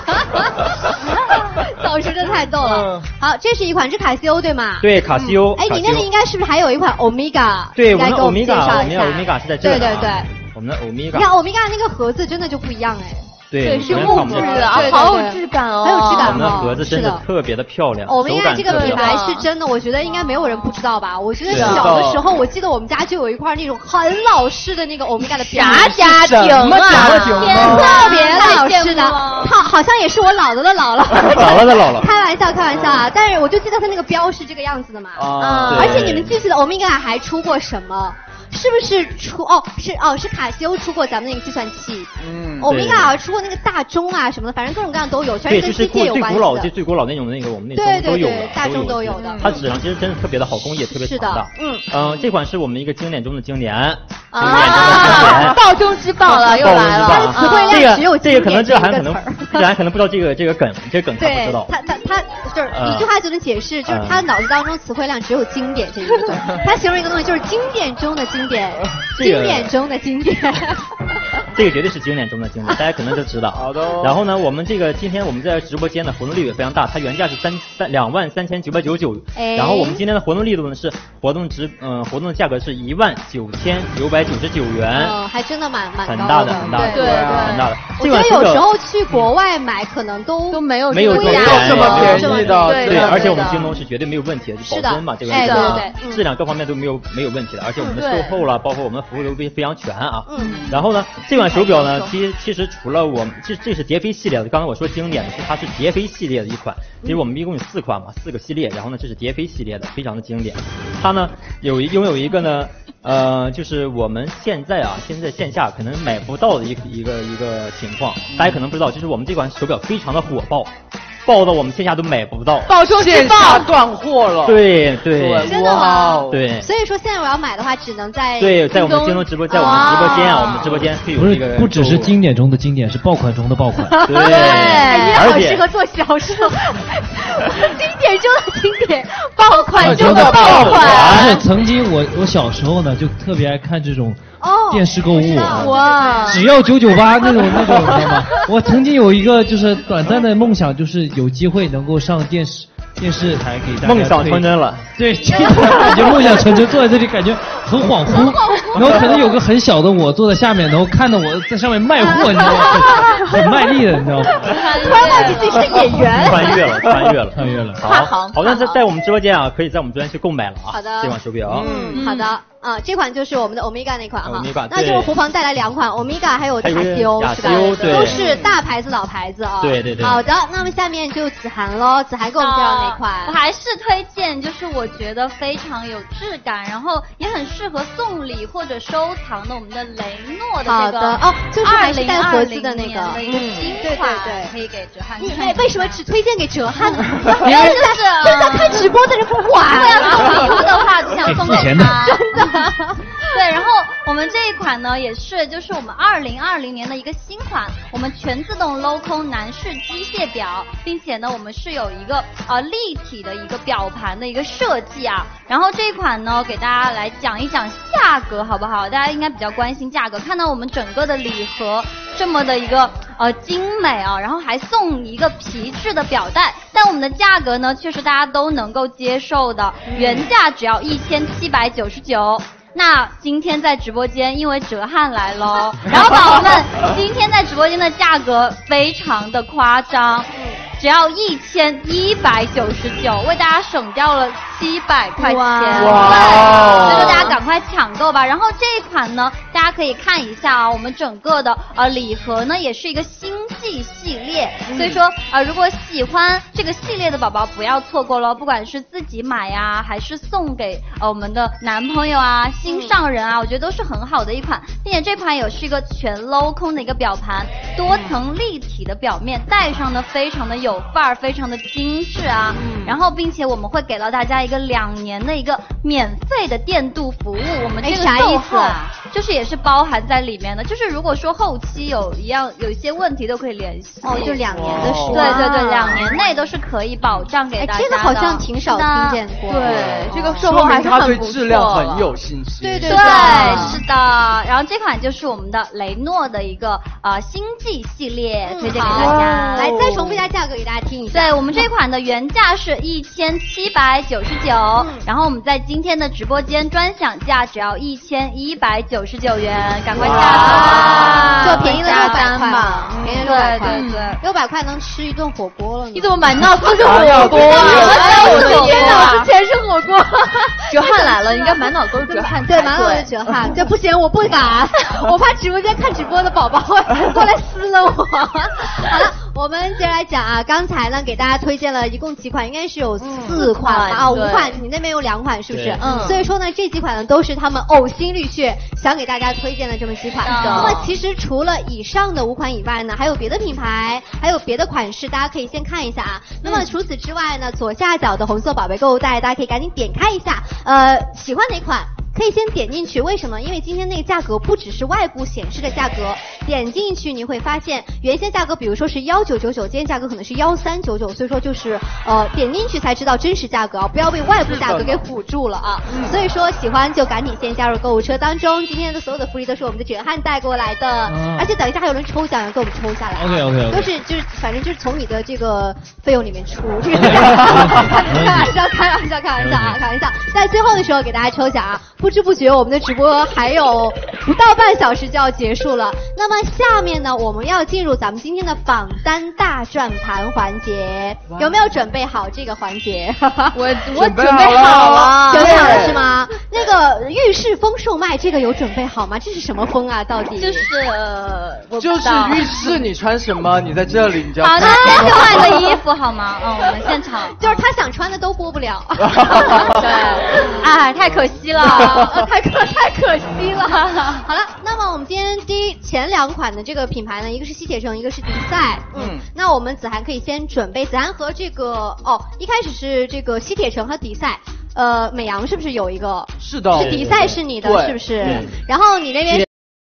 Speaker 2: 早熟真太逗了。好，这是一款是卡西欧对吗？
Speaker 5: 对，卡西欧。
Speaker 2: 哎，你那里应该是不是还有一款欧米伽？
Speaker 5: 对，我们欧米伽，我们欧米伽是在这里。
Speaker 2: 对对对，
Speaker 5: 我们的欧米伽。
Speaker 2: 你看欧米伽那个盒子真的就不一样哎。
Speaker 5: 对，
Speaker 4: 是木质的啊，好有质感哦，
Speaker 2: 很有质感。
Speaker 5: 我们的盒子真的特别的漂亮，
Speaker 2: 欧米伽这个品牌是真的，我觉得应该没有人不知道吧？我觉得小的时候，我记得我们家就有一块那种很老式的那个欧米伽的标。
Speaker 4: 啥家庭啊？
Speaker 2: 天，特别老式的，好，好像也是我姥姥的姥姥。
Speaker 5: 姥姥的姥姥。
Speaker 2: 开玩笑，开玩笑啊！但是我就记得它那个标是这个样子的嘛。
Speaker 5: 啊。
Speaker 2: 而且你们记不记得欧米伽还出过什么？是不是出哦？是哦，是卡西欧出过咱们那个计算器。嗯，欧米伽好像出过那个大钟啊什么的，反正各种各样都有，全是跟机械有关系的。
Speaker 5: 最古老、最最古老那种那个我们那
Speaker 2: 对对
Speaker 5: 对，
Speaker 2: 大钟都有的。
Speaker 5: 它质量其实真的特别的好，工艺也特别强大。
Speaker 2: 嗯
Speaker 5: 嗯，这款是我们一个经典中的经典。
Speaker 4: 啊！爆中之爆了，又来了。
Speaker 2: 它的词汇量只有
Speaker 5: 这个可能这还可能这还可能不知道这个这个梗，这个梗他不知道。
Speaker 2: 他他他就是一句话就能解释，就是他脑子当中词汇量只有经典这一个字。他形容一个东西就是经典中的经典。经典中的经典，
Speaker 5: 这个绝对是经典中的经典，大家可能都知道。
Speaker 1: 好的。
Speaker 5: 然后呢，我们这个今天我们在直播间的活动力度也非常大，它原价是三三两万三千九百九十九，然后我们今天的活动力度呢是活动值，嗯、呃，活动的价格是一万九千九百九十九元。
Speaker 2: 嗯，还真的蛮蛮
Speaker 5: 很大的，很大的，
Speaker 2: 对对
Speaker 5: 很大的。
Speaker 2: 我觉得有时候去国外买可能都
Speaker 4: 都没有
Speaker 5: 没有
Speaker 1: 这么便宜的，
Speaker 5: 对，而且我们京东是绝对没有问题的，保真嘛，这个
Speaker 2: 对对
Speaker 5: 对，质量各方面都没有没有问题的，而且我们的售后了，包括我们服务都非常全啊。
Speaker 2: 嗯。
Speaker 5: 然后呢，这款手表呢，其实其实除了我们，这这是蝶飞系列的。刚才我说经典的是它是蝶飞系列的一款，其实我们一共有四款嘛，四个系列。然后呢，这是蝶飞系列的，非常的经典。它呢有拥有一个呢，呃，就是我们现在啊，现在线下可能买不到的一个一个一个情况，大家可能不知道，就是我们这款手表非常的火爆。爆到我们线下都买不到，
Speaker 1: 爆出线下断货了。
Speaker 5: 对对，
Speaker 2: 真的吗？
Speaker 5: 对。
Speaker 2: 所以说现在我要买的话，只能在
Speaker 5: 对，在我们京东直播，在我们直播间啊，我们直播间会有这个。
Speaker 3: 不是，不只是经典中的经典，是爆款中的爆款。
Speaker 5: 对，
Speaker 2: 你好适合做销售。经典中的经典，爆款中的爆款。
Speaker 3: 不是，曾经我我小时候呢，就特别爱看这种。
Speaker 2: 哦，
Speaker 3: 电视购物
Speaker 2: 哇，
Speaker 3: 只要九九八那种那种，你知道吗？我曾经有一个就是短暂的梦想，就是有机会能够上电视电视台给大家。
Speaker 5: 梦想成真了。
Speaker 3: 对，感觉梦想成真，坐在这里感觉很恍惚，然后可能有个很小的我坐在下面，然后看到我在上面卖货，你知道吗？很卖力的，你知道吗？
Speaker 2: 突然忘记自己是演员。
Speaker 5: 穿越了，穿越了，
Speaker 3: 穿越了。
Speaker 5: 好，好，那在在我们直播间啊，可以在我们直播间去购买了啊。
Speaker 2: 好的，
Speaker 5: 这款手表。
Speaker 2: 嗯，好的。啊，这款就是我们的欧米伽那款哈，
Speaker 5: Omega,
Speaker 2: 那就是胡鹏带来两款欧米伽还有卡西欧是吧？都是大牌子老牌子啊。
Speaker 5: 对对对。
Speaker 2: 好的，那么下面就子涵喽，子涵给我们介绍哪款？
Speaker 6: 我还是推荐，就是我觉得非常有质感，然后也很适合送礼或者收藏的我们的雷诺的这个
Speaker 2: 哦，就是还是带盒子的那个
Speaker 6: 的一个新款，
Speaker 2: 对对对，
Speaker 6: 可以给哲翰。
Speaker 2: 你为什么只推荐给哲翰呢？
Speaker 6: 因为就是
Speaker 2: 正在看直播的人不管。
Speaker 6: 对啊，送礼物的话就想送给他，
Speaker 2: 真的。
Speaker 6: 对，然后我们这一款呢，也是就是我们二零二零年的一个新款，我们全自动镂空男士机械表，并且呢，我们是有一个呃立体的一个表盘的一个设计啊。然后这一款呢，给大家来讲一讲价格好不好？大家应该比较关心价格。看到我们整个的礼盒这么的一个呃精美啊，然后还送一个皮质的表带，但我们的价格呢，却是大家都能够接受的，原价只要一千七百九十九。那今天在直播间，因为哲翰来喽，然后宝宝们，今天在直播间的价格非常的夸张，只要一千一百九十九，为大家省掉了七百块钱，
Speaker 1: 哇！
Speaker 6: 所以说大家赶快抢购吧。然后这一款呢，大家可以看一下啊，我们整个的呃礼盒呢也是一个星际系列，所以说啊、呃，如果喜欢这个系列的宝宝不要错过了，不管是自己买呀，还是送给呃我们的男朋友啊、心上人啊，我觉得都是很好的一款，并且这款也是一个全镂空的一个表盘，多层立体的表面，戴上呢非常的有。有范儿，非常的精致啊、嗯、然后并且我们会给到大家一个两年的一个免费的电镀服务，我们这个售后就是也是包含在里面的，就是如果说后期有一样有一些问题都可以联系
Speaker 2: 哦，就两年的时间，
Speaker 6: 对对对，两年内都是可以保障给大家的、
Speaker 2: 哎、这个好像挺少听见过，
Speaker 6: 对，
Speaker 4: 这个售后还是很不错，
Speaker 1: 说明他对质量很有信心，
Speaker 2: 对对
Speaker 6: 对，是的。然后这款就是我们的雷诺的一个呃星际系列，推荐给大家。
Speaker 2: 来，再重复一下价格给大家听一下。
Speaker 6: 对，我们这款的原价是一千七百九十九，然后我们在今天的直播间专享价只要一千一百九九十九元，赶快下单，
Speaker 2: 就便宜了六百块吧，便宜了六百块，
Speaker 6: 对对，
Speaker 2: 六百块能吃一顿火锅了呢。
Speaker 4: 你怎么满脑子是火锅啊？
Speaker 2: 我的天哪，全是火锅。
Speaker 4: 哲瀚来了，应该满脑子都是哲瀚。
Speaker 2: 对，满脑子哲瀚。这不行，我不敢，我怕直播间看直播的宝宝会过来撕了我。好了，我们接着来讲啊，刚才呢给大家推荐了一共几款，应该是有四款啊，五款，你那边有两款是不是？嗯。所以说呢，这几款呢都是他们呕心沥血想给大家推荐的这么几款。那么其实除了以上的五款以外呢，还有别的品牌，还有别的款式，大家可以先看一下啊。那么除此之外呢，左下角的红色宝贝购物袋，大家可以赶紧点开一下，呃，喜欢哪款？可以先点进去，为什么？因为今天那个价格不只是外部显示的价格，点进去你会发现原先价格，比如说是幺九九九，今天价格可能是幺三九九，所以说就是呃点进去才知道真实价格啊，不要被外部价格给唬住了啊。所以说喜欢就赶紧先加入购物车当中，今天的所有的福利都是我们的哲瀚带过来的，嗯、而且等一下还有人抽奖要给我们抽下来、啊。
Speaker 3: OK OK，
Speaker 2: 都是就是反正就是从你的这个费用里面出，这个开玩笑开玩笑开玩笑啊开玩笑，在最后的时候给大家抽奖啊。不知不觉我们的直播还有不到半小时就要结束了，那么下面呢我们要进入咱们今天的榜单大转盘环节，有没有准备好这个环节？
Speaker 4: 我我准备好了，
Speaker 2: 准备好了是吗？那个浴室风售卖这个有准备好吗？这是什么风啊？到底
Speaker 6: 就是
Speaker 1: 我就是浴室，你穿什么？你在这里你就要
Speaker 6: 好的，先去换个衣服好吗？嗯，我们现场
Speaker 2: 就是他想穿的都播不了，
Speaker 6: 对，哎，太可惜了。
Speaker 2: 太可太可惜了。好了，那么我们今天第一前两款的这个品牌呢，一个是吸铁城，一个是迪赛。嗯，那我们子涵可以先准备，子涵和这个哦，一开始是这个吸铁城和迪赛。呃，美阳是不是有一个？
Speaker 1: 是的，
Speaker 2: 是迪赛是你的，是不是？然后你那边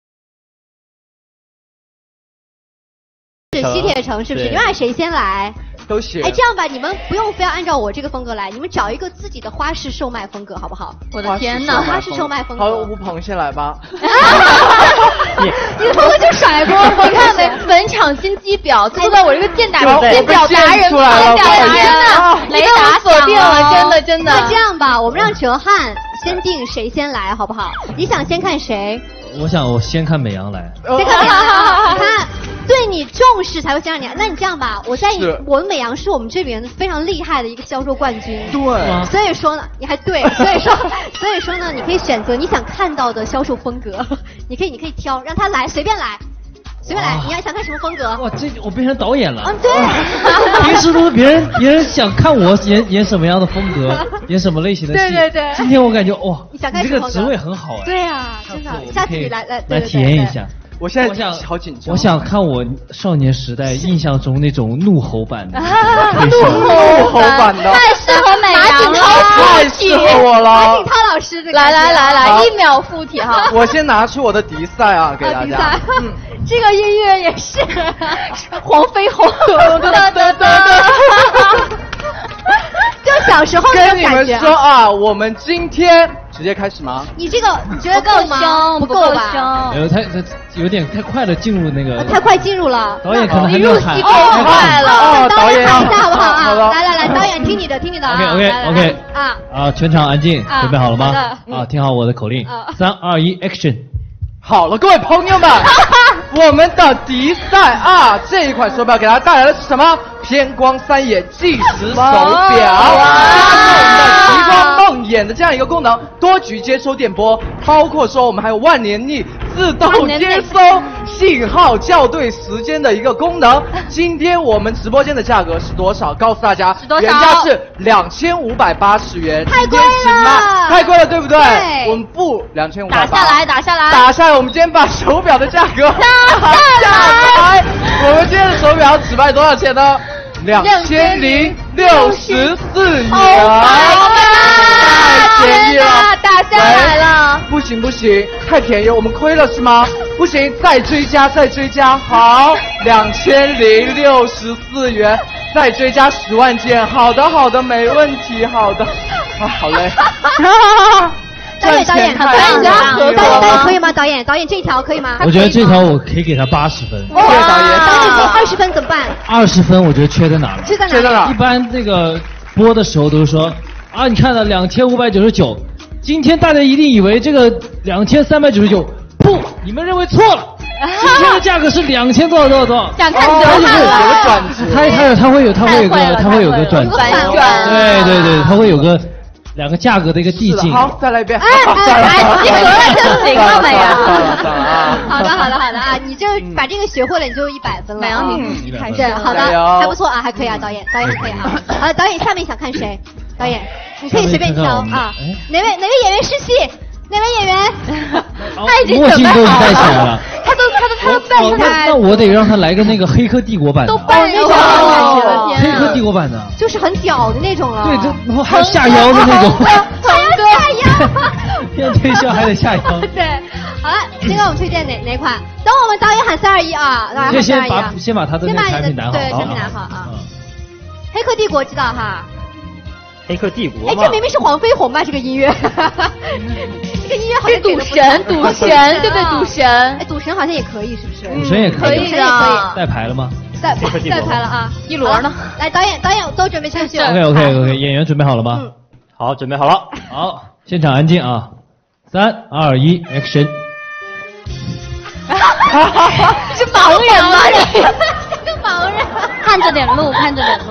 Speaker 2: 是吸铁城，是不是？你们俩谁先来？
Speaker 1: 都行。
Speaker 2: 哎，这样吧，你们不用非要按照我这个风格来，你们找一个自己的花式售卖风格，好不好？
Speaker 4: 我的天哪，
Speaker 2: 花式售卖风格。
Speaker 1: 好，吴鹏先来吧。
Speaker 2: 你的风格就甩锅，
Speaker 4: 你看没？本场金鸡表做到我这个剑打金表达人，
Speaker 1: 出来了，
Speaker 4: 天哪，雷达锁定了，真的真的。
Speaker 2: 那这样吧，我们让哲瀚先定谁先来，好不好？你想先看谁？
Speaker 3: 我想我先看美阳来。
Speaker 2: 先看美阳，你看。对你重视才会先让你，那你这样吧，我在我们美阳是我们这边非常厉害的一个销售冠军，
Speaker 1: 对，
Speaker 2: 所以说呢，你还对，所以说所以说呢，你可以选择你想看到的销售风格，你可以你可以挑，让他来随便来。随便来，你还想看什么风格？
Speaker 3: 哇，这我变成导演了。
Speaker 2: 嗯，对。
Speaker 3: 平时都是别人，别人想看我演演什么样的风格，演什么类型的戏。
Speaker 2: 对对对。
Speaker 3: 今天我感觉哇，
Speaker 2: 你想看
Speaker 3: 什么风格？这个职位很好哎。
Speaker 2: 对啊，真的。下次你来来
Speaker 3: 来体验一下。
Speaker 1: 我现在想好紧张。
Speaker 3: 我想看我少年时代印象中那种怒吼版的。
Speaker 1: 怒吼版的。
Speaker 6: 太适合美阳了，
Speaker 1: 太适合我了。
Speaker 2: 马景涛老师，
Speaker 4: 来来来来，一秒附体哈。
Speaker 1: 我先拿出我的迪赛啊，给大家。
Speaker 2: 嗯。这个音乐也是
Speaker 4: 黄飞鸿，
Speaker 2: 就小时候那种感觉。
Speaker 1: 跟你们说啊，我们今天直接开始吗？
Speaker 2: 你这个你觉得够吗？
Speaker 6: 不
Speaker 2: 够吧？
Speaker 3: 呃，太太有点太快的进入那个。
Speaker 2: 太快进入了。
Speaker 3: 导演可能还没有喊。
Speaker 2: 太
Speaker 4: 快了。
Speaker 2: 哦，导演喊一下好不好啊？来来来，导演听你的，听你的。
Speaker 3: OK OK OK 啊啊！全场安静，准备好了吗？啊，听好我的口令，三二一 ，Action！
Speaker 1: 好了，各位朋友们，我们的迪赛啊，这一款手表给大家带来的是什么？偏光三眼计时手表，加上我们的极光梦魇的这样一个功能，多局接收电波，包括说我们还有万年历自动接收信号校对时间的一个功能。今天我们直播间的价格是多少？告诉大家，原价是两千五百八十元，
Speaker 2: 太贵了，
Speaker 1: 太贵了，对不对？
Speaker 2: 对，
Speaker 1: 我们不两千五百八，
Speaker 6: 打下来，打下来，
Speaker 1: 打下来。我们今天把手表的价格打下来，我们今天的手表只卖多少钱呢？两千零六十四元，太便宜了，
Speaker 4: 打下来了。
Speaker 1: 不行不行，太便宜，我们亏了是吗？不行，再追加再追加，好，两千零六十四元，再追加十万件，好的好的，没问题，好的，啊，好累。
Speaker 2: 导演，导演，导演，导演，导演可以吗？导演，导演这条可以吗？
Speaker 3: 我觉得这条我可以给他八十分。
Speaker 1: 谢谢导演。
Speaker 2: 导演，这二十分怎么办？
Speaker 3: 二十分我觉得缺在哪了？
Speaker 2: 缺在哪？
Speaker 1: 缺在哪？
Speaker 3: 一般那个播的时候都是说啊，你看了两千五百九十九，今天大家一定以为这个两千三百九十九不，你们认为错了。今天的价格是两千多少多少多少？
Speaker 4: 想看折
Speaker 1: 有
Speaker 4: 汉
Speaker 1: 个转折，
Speaker 3: 它它有它会有它会有个它会有个转折，
Speaker 4: 反转。
Speaker 3: 对对对，它会有个两个价格的一个递进。
Speaker 1: 好，再来一遍。
Speaker 2: 哎哎哎，
Speaker 4: 及格了就行了没呀？
Speaker 1: 算了算了啊！
Speaker 2: 好的好的好的啊，你就把这个学会了，你就一百分了。
Speaker 4: 美阳，
Speaker 2: 嗯
Speaker 4: 你开始
Speaker 2: 对，好的，
Speaker 1: 加油
Speaker 2: 还不错啊，还可以啊，导演，导演还可以啊。好，导演下面想看谁？导演，你可以随便挑啊。哪位哪位演员试戏？哪位演员？
Speaker 3: 他已经墨镜都已经戴起来了。
Speaker 4: 他都他都他都扮出来。
Speaker 3: 那我得让他来个那个《黑客帝国》版的。
Speaker 4: 都扮那种感觉了，天
Speaker 3: 黑客帝国版的。
Speaker 2: 就是很屌的那种了。
Speaker 3: 对，这然后还有下腰的那种。
Speaker 2: 还要下腰。
Speaker 3: 要推销还得下腰。
Speaker 2: 对，好了，现在我们推荐哪哪款？等我们导演喊三二一啊，导演喊三二一啊。
Speaker 3: 先把他的那个产品拿好。
Speaker 2: 对，产品拿好啊。黑客帝国知道哈？
Speaker 5: 黑客帝国。
Speaker 2: 哎，这明明是黄飞鸿吧？这个音乐，这个音乐好像
Speaker 4: 赌神，赌神，对不对？赌神，
Speaker 2: 哎，赌神好像也可以，是不是？
Speaker 3: 赌神也可以，
Speaker 2: 赌神也可以。
Speaker 3: 带牌了吗？
Speaker 2: 带带牌了啊！
Speaker 4: 一轮呢？
Speaker 2: 来，导演，导演都准备就绪。
Speaker 3: OK OK OK，演员准备好了吗？
Speaker 5: 好，准备好了。
Speaker 3: 好，现场安静啊！三二一 ，Action！
Speaker 4: 你是盲人吗？你
Speaker 2: 是个盲人，
Speaker 6: 看着点路，看着点路。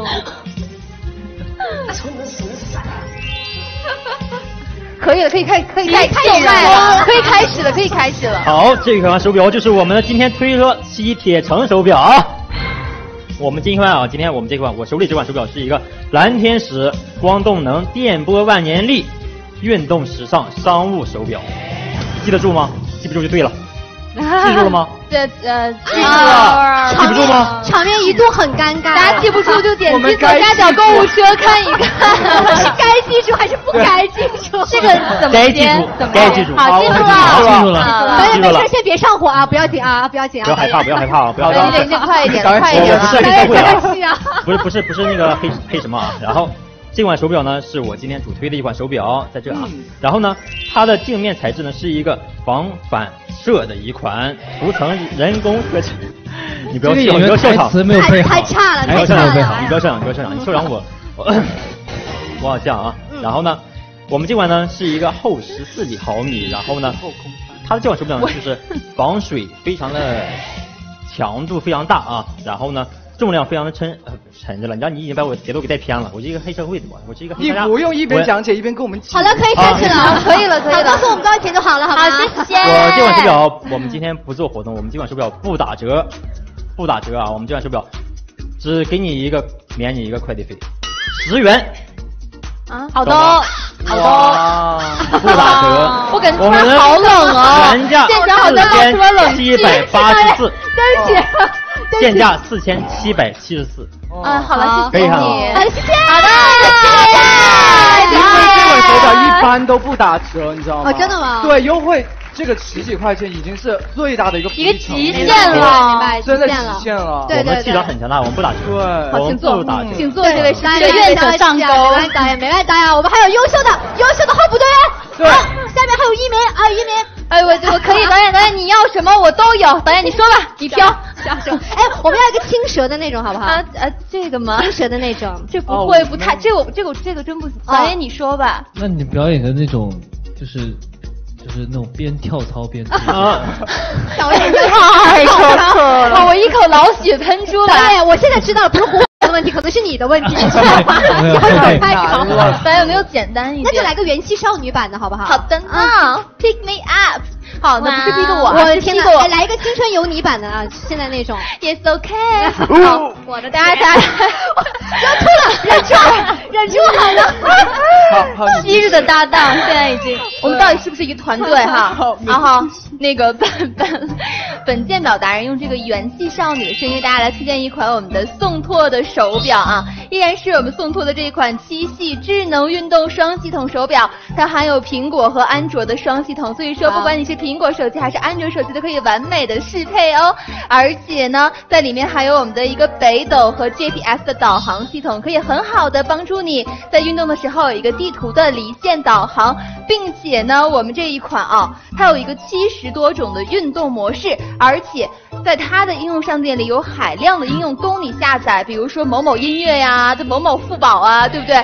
Speaker 4: 可以了，可以开，可以开始了，可以开始了，可以开始了。
Speaker 5: 好，这款手表就是我们的今天推车西铁城手表啊。我们今天啊，今天我们这款我手里这款手表是一个蓝天使光动能电波万年历运动时尚商务手表，记得住吗？记不住就对了。记住了吗？
Speaker 4: 这呃，记住
Speaker 5: 了，记不住吗？
Speaker 2: 场面一度很尴尬，
Speaker 4: 大家记不住就点击左下角购物车看一看，
Speaker 2: 是该记住还是不该记住？
Speaker 4: 这个怎么
Speaker 5: 该记住，该记住。
Speaker 4: 好，记住了，
Speaker 3: 记住了。
Speaker 2: 导演没事，先别上火啊，不要紧啊，不要紧啊。
Speaker 5: 不要害怕，不要害怕，不要害怕。
Speaker 4: 你得快一点，快一点。
Speaker 5: 我不是黑社会
Speaker 2: 啊，
Speaker 5: 不是不是不是那个黑黑什么啊？然后。这款手表呢是我今天主推的一款手表，在这啊。嗯、然后呢，它的镜面材质呢是一个防反射的一款涂层人工科技。你不要笑，你不要笑场，
Speaker 3: 没有配好，
Speaker 2: 太差了，
Speaker 5: 太
Speaker 2: 差了，
Speaker 5: 你不要笑场，你不要笑场，你笑场我我我好像啊。然后呢，我们这款呢是一个厚十四厘毫米，然后呢，它的这款手表呢就是防水非常的强度非常大啊，然后呢。重量非常的沉，呃，沉着了。你知道，你已经把我节奏给带偏了。我是一个黑社会的，我我是一个黑社会。
Speaker 1: 你不用一边讲解一边跟我们
Speaker 2: 好了，可以开始了，
Speaker 4: 可以了，可以了。
Speaker 2: 告诉我们多少钱就好了，好吗？
Speaker 4: 好，谢谢。
Speaker 5: 我这款手表，我们今天不做活动，我们这款手表不打折，不打折啊！我们这款手表只给你一个免你一个快递费，十元。
Speaker 4: 啊，好的，好
Speaker 5: 的，不打折。
Speaker 4: 我感觉突然好冷啊！
Speaker 5: 原价
Speaker 4: 现场好像冒出了冷气。
Speaker 5: 七百八十四。
Speaker 2: 对不起。
Speaker 5: 现价四千七百七十四。
Speaker 4: 啊，好了，谢谢你。
Speaker 2: 好，谢谢。
Speaker 4: 好的，谢谢。
Speaker 1: 因为这款手表一般都不打折，你知道吗？
Speaker 2: 哦，真的吗？
Speaker 1: 对，优惠这个十几块钱已经是最大的一个
Speaker 4: 一个极限
Speaker 2: 了，明白？
Speaker 1: 真的极限了。
Speaker 2: 对对对。
Speaker 5: 我们气场很强大，我们不打折。
Speaker 1: 对，
Speaker 5: 我们不打折。
Speaker 4: 请坐，这位是
Speaker 2: 这
Speaker 4: 愿者上钩。
Speaker 2: 没问题，导演，没问题啊！我们还有优秀的、优秀的候补队员。
Speaker 1: 对。
Speaker 2: 下面还有一鸣，还有一鸣。
Speaker 4: 哎，我我可以，导演导演，你要什么我都有。导演你说吧，你挑。
Speaker 2: 哎，我们要一个青蛇的那种，好不好？
Speaker 4: 啊啊，这个吗？
Speaker 2: 青蛇的那种，
Speaker 4: 这不会，不太，这个这个这个真不行。导演你说吧。
Speaker 3: 那你表演的那种，就是就是那种边跳操边啊，
Speaker 2: 导演
Speaker 4: 太苛刻了，我一口老血喷出来。
Speaker 2: 导演，我现在知道不是胡的问题，可能是你的问题。
Speaker 3: 太
Speaker 4: 搞了。导演有没有简单一点？
Speaker 2: 那就来个元气少女版的好不好？
Speaker 4: 好的呢 ，Pick me up。好，那不是逼着我，
Speaker 2: 我的天哪！
Speaker 4: 我
Speaker 2: 来一个青春有你版的啊，现在那种。
Speaker 4: Yes, OK。好，我的大家大家，
Speaker 2: 要吐了，忍住，忍住好了。
Speaker 1: 好好，
Speaker 4: 昔日的搭档现在已经，我们到底是不是一个团队哈？好，好，那个本本本鉴表达人用这个元气少女的声音，大家来推荐一款我们的宋拓的手表啊，依然是我们宋拓的这一款七系智能运动双系统手表，它含有苹果和安卓的双系统，所以说不管你是苹果手机还是安卓手机都可以完美的适配哦。而且呢，在里面还有我们的一个北斗和 G P S 的导航系统，可以很好的帮助你在运动的时候有一个地图的离线导航，并且呢，我们这一款啊，它有一个七十多种的运动模式，而且在它的应用商店里有海量的应用供你下载，比如说某某音乐呀，这某某富宝啊，对不对？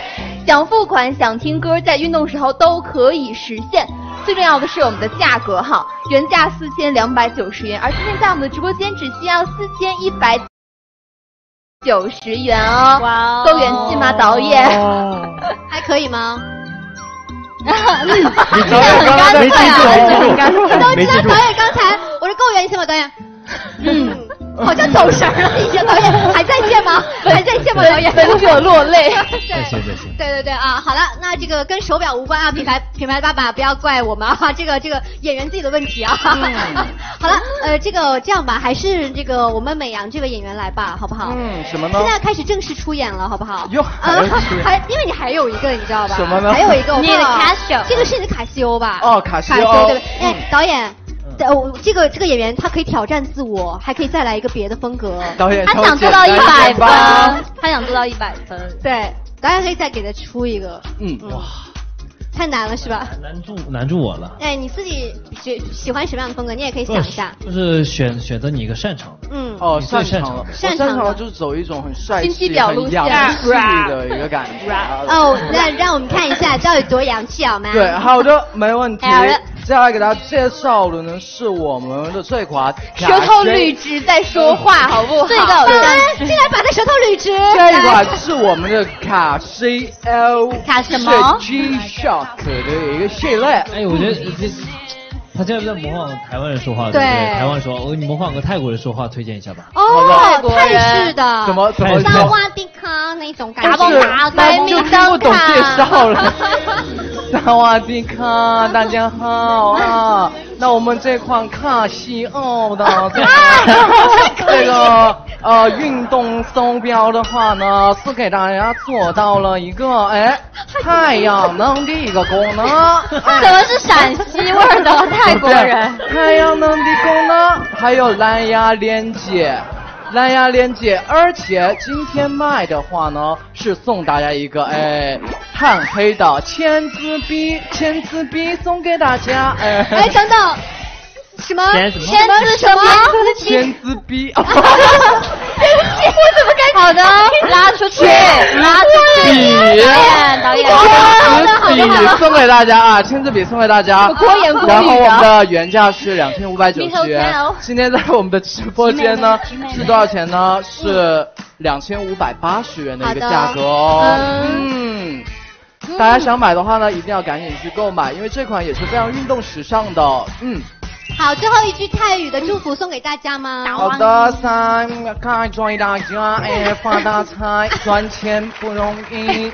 Speaker 4: 想付款、想听歌，在运动时候都可以实现。最重要的是我们的价格哈，原价四千两百九十元，而今天在我们的直播间只需要四千一百九十元哦。哇，够元气吗，导演？
Speaker 2: 还可以吗？
Speaker 5: 你导演刚刚没记住，没记住。
Speaker 2: 导演刚才我说够元气吗？导演，嗯。好像走神了一下，导演还在线吗？还在线吗？导演
Speaker 4: 分给我落泪。
Speaker 3: 在线在线。
Speaker 2: 对对对啊，好了，那这个跟手表无关啊，品牌品牌爸爸不要怪我们啊，这个这个演员自己的问题啊。嗯、好了，呃，这个这样吧，还是这个我们美阳这个演员来吧，好不好？
Speaker 1: 嗯，什么呢？
Speaker 2: 现在开始正式出演了，好不好？
Speaker 1: 哟，
Speaker 2: 啊，还因为你还有一个，你知道吧？
Speaker 1: 什么呢？
Speaker 2: 还有一个，
Speaker 6: 你的卡西欧，
Speaker 2: 这个是你的卡西欧吧？
Speaker 1: 哦，卡西欧，
Speaker 2: 对不对？哎，导演。哦，这个这个演员他可以挑战自我，还可以再来一个别的风格。
Speaker 1: 导演
Speaker 6: 他想做到一百分，他想做到一百分。
Speaker 2: 对，导演可以再给他出一个。
Speaker 1: 嗯，哇，
Speaker 2: 太难了是吧？
Speaker 3: 难住难住我了。
Speaker 2: 哎，你自己喜喜欢什么样的风格？你也可以想一下。
Speaker 3: 就是选选择你一个擅长的。
Speaker 2: 嗯。
Speaker 1: 哦，擅长了，
Speaker 2: 擅
Speaker 1: 长了就是走一种很帅气、
Speaker 4: 很
Speaker 1: 洋气的一个感觉。
Speaker 2: 哦，那让我们看一下到底多洋气好吗？
Speaker 1: 对，好的，没问题。接下来给大家介绍的呢是我们的这款
Speaker 4: 舌头捋直在说话，好不好？
Speaker 2: 这个竟然把他舌头捋直。
Speaker 1: 这一款是我们的卡西欧，
Speaker 6: 卡什么
Speaker 1: ？G Shock 的一个系列。
Speaker 3: 哎，我觉得这。他现在在模仿台湾人说话，对不对？台湾说，哦，你模仿个泰国人说话，推荐一下吧。
Speaker 2: 哦，泰式的，
Speaker 1: 怎么怎么？
Speaker 2: 萨瓦迪卡那种感觉，
Speaker 1: 就听不懂介绍了。萨瓦迪卡，大家好啊！那我们这款卡西欧的这个这个呃运动手表的话呢，是给大家做到了一个哎太阳能的一个功能。
Speaker 6: 怎么是陕西味儿的泰国人？
Speaker 1: 太阳能的功能，还有蓝牙连接。蓝牙连接，而且今天卖的话呢，是送大家一个哎炭黑的签字笔，签字笔送给大家。哎
Speaker 2: 哎，等等，什么
Speaker 4: 签字什么？
Speaker 1: 签字笔。
Speaker 6: 对不起，我怎么该？好的，拉出去，拉出去。
Speaker 1: 笔，
Speaker 6: 导演，
Speaker 1: 签字笔送给大家啊！签字笔送给大家。
Speaker 4: 国言国语。
Speaker 1: 然后我们的原价是两千五百九十元，今天在我们的直播间呢是多少钱呢？是两千五百八十元的一个价格哦。嗯。大家想买的话呢，一定要赶紧去购买，因为这款也是非常运动时尚的。嗯。
Speaker 2: 好，最后一句泰语的祝福送给大家吗？
Speaker 1: 好的，三开祝大家哎发大财，赚钱不容易。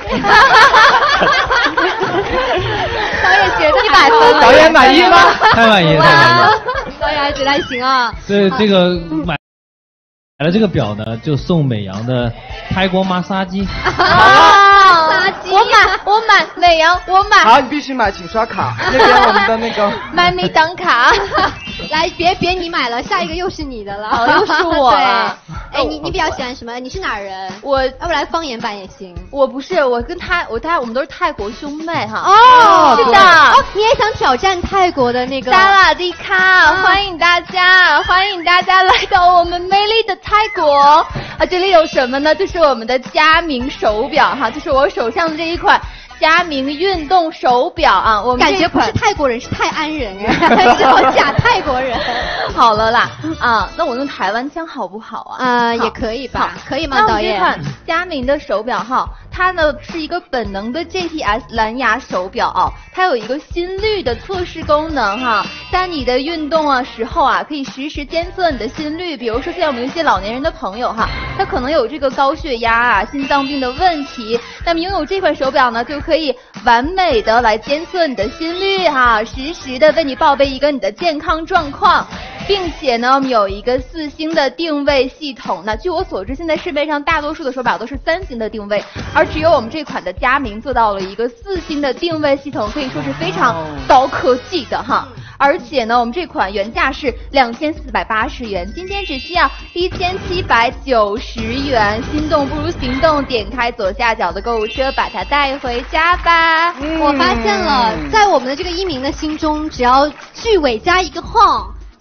Speaker 2: 导演觉得
Speaker 6: 一百分，
Speaker 1: 导演满意吗？
Speaker 3: 太满意了，太满意了。
Speaker 2: 导演还觉得还行啊。
Speaker 3: 对，这个买买了这个表呢，就送美阳的泰国马杀鸡。
Speaker 4: 啊！我买，我买，美阳，我买。
Speaker 1: 好，你必须买，请刷卡。那边我们的那个
Speaker 4: 买米当卡。
Speaker 2: 来，别别你买了，下一个又是你的了。
Speaker 4: 哦，又是我了。
Speaker 2: 哎，你你比较喜欢什么？你是哪人？
Speaker 4: 我
Speaker 2: 要不来方言版也行。
Speaker 4: 我不是，我跟他，我他我们都是泰国兄妹哈。
Speaker 2: 哦，
Speaker 4: 是的。
Speaker 2: 哦，你也想挑战泰国的那个？
Speaker 4: 萨瓦迪卡，欢迎大家，欢迎大家来到我们美丽的泰国。啊，这里有什么呢？就是我们的佳明手表哈，就是我手上的这一款佳明运动手表啊。我们
Speaker 2: 感觉不是泰国人，是泰安人哎，是好假泰国人。
Speaker 4: 好了啦，啊，那我用台湾腔好不好啊？
Speaker 2: 啊，也可以吧，可以吗，导演？
Speaker 4: 这款佳明的手表哈，它呢是一个本能的 G T S 蓝牙手表啊，它有一个心率的测试功能哈，在你的运动啊时候啊，可以实时监测你的心率。比如说像我们一些老年人的朋友哈，他可能有这个高血压啊、心脏病的问题，那么拥有这款手表呢，就可以完美的来监测你的心率哈，实时的为你报备一个你的健康状况。并且呢，我们有一个四星的定位系统。那据我所知，现在市面上大多数的手表都是三星的定位，而只有我们这款的佳明做到了一个四星的定位系统，可以说是非常高科技的哈。而且呢，我们这款原价是两千四百八十元，今天只需要一千七百九十元。心动不如行动，点开左下角的购物车，把它带回家吧。
Speaker 2: 嗯、我发现了，在我们的这个一鸣的心中，只要句尾加一个 home。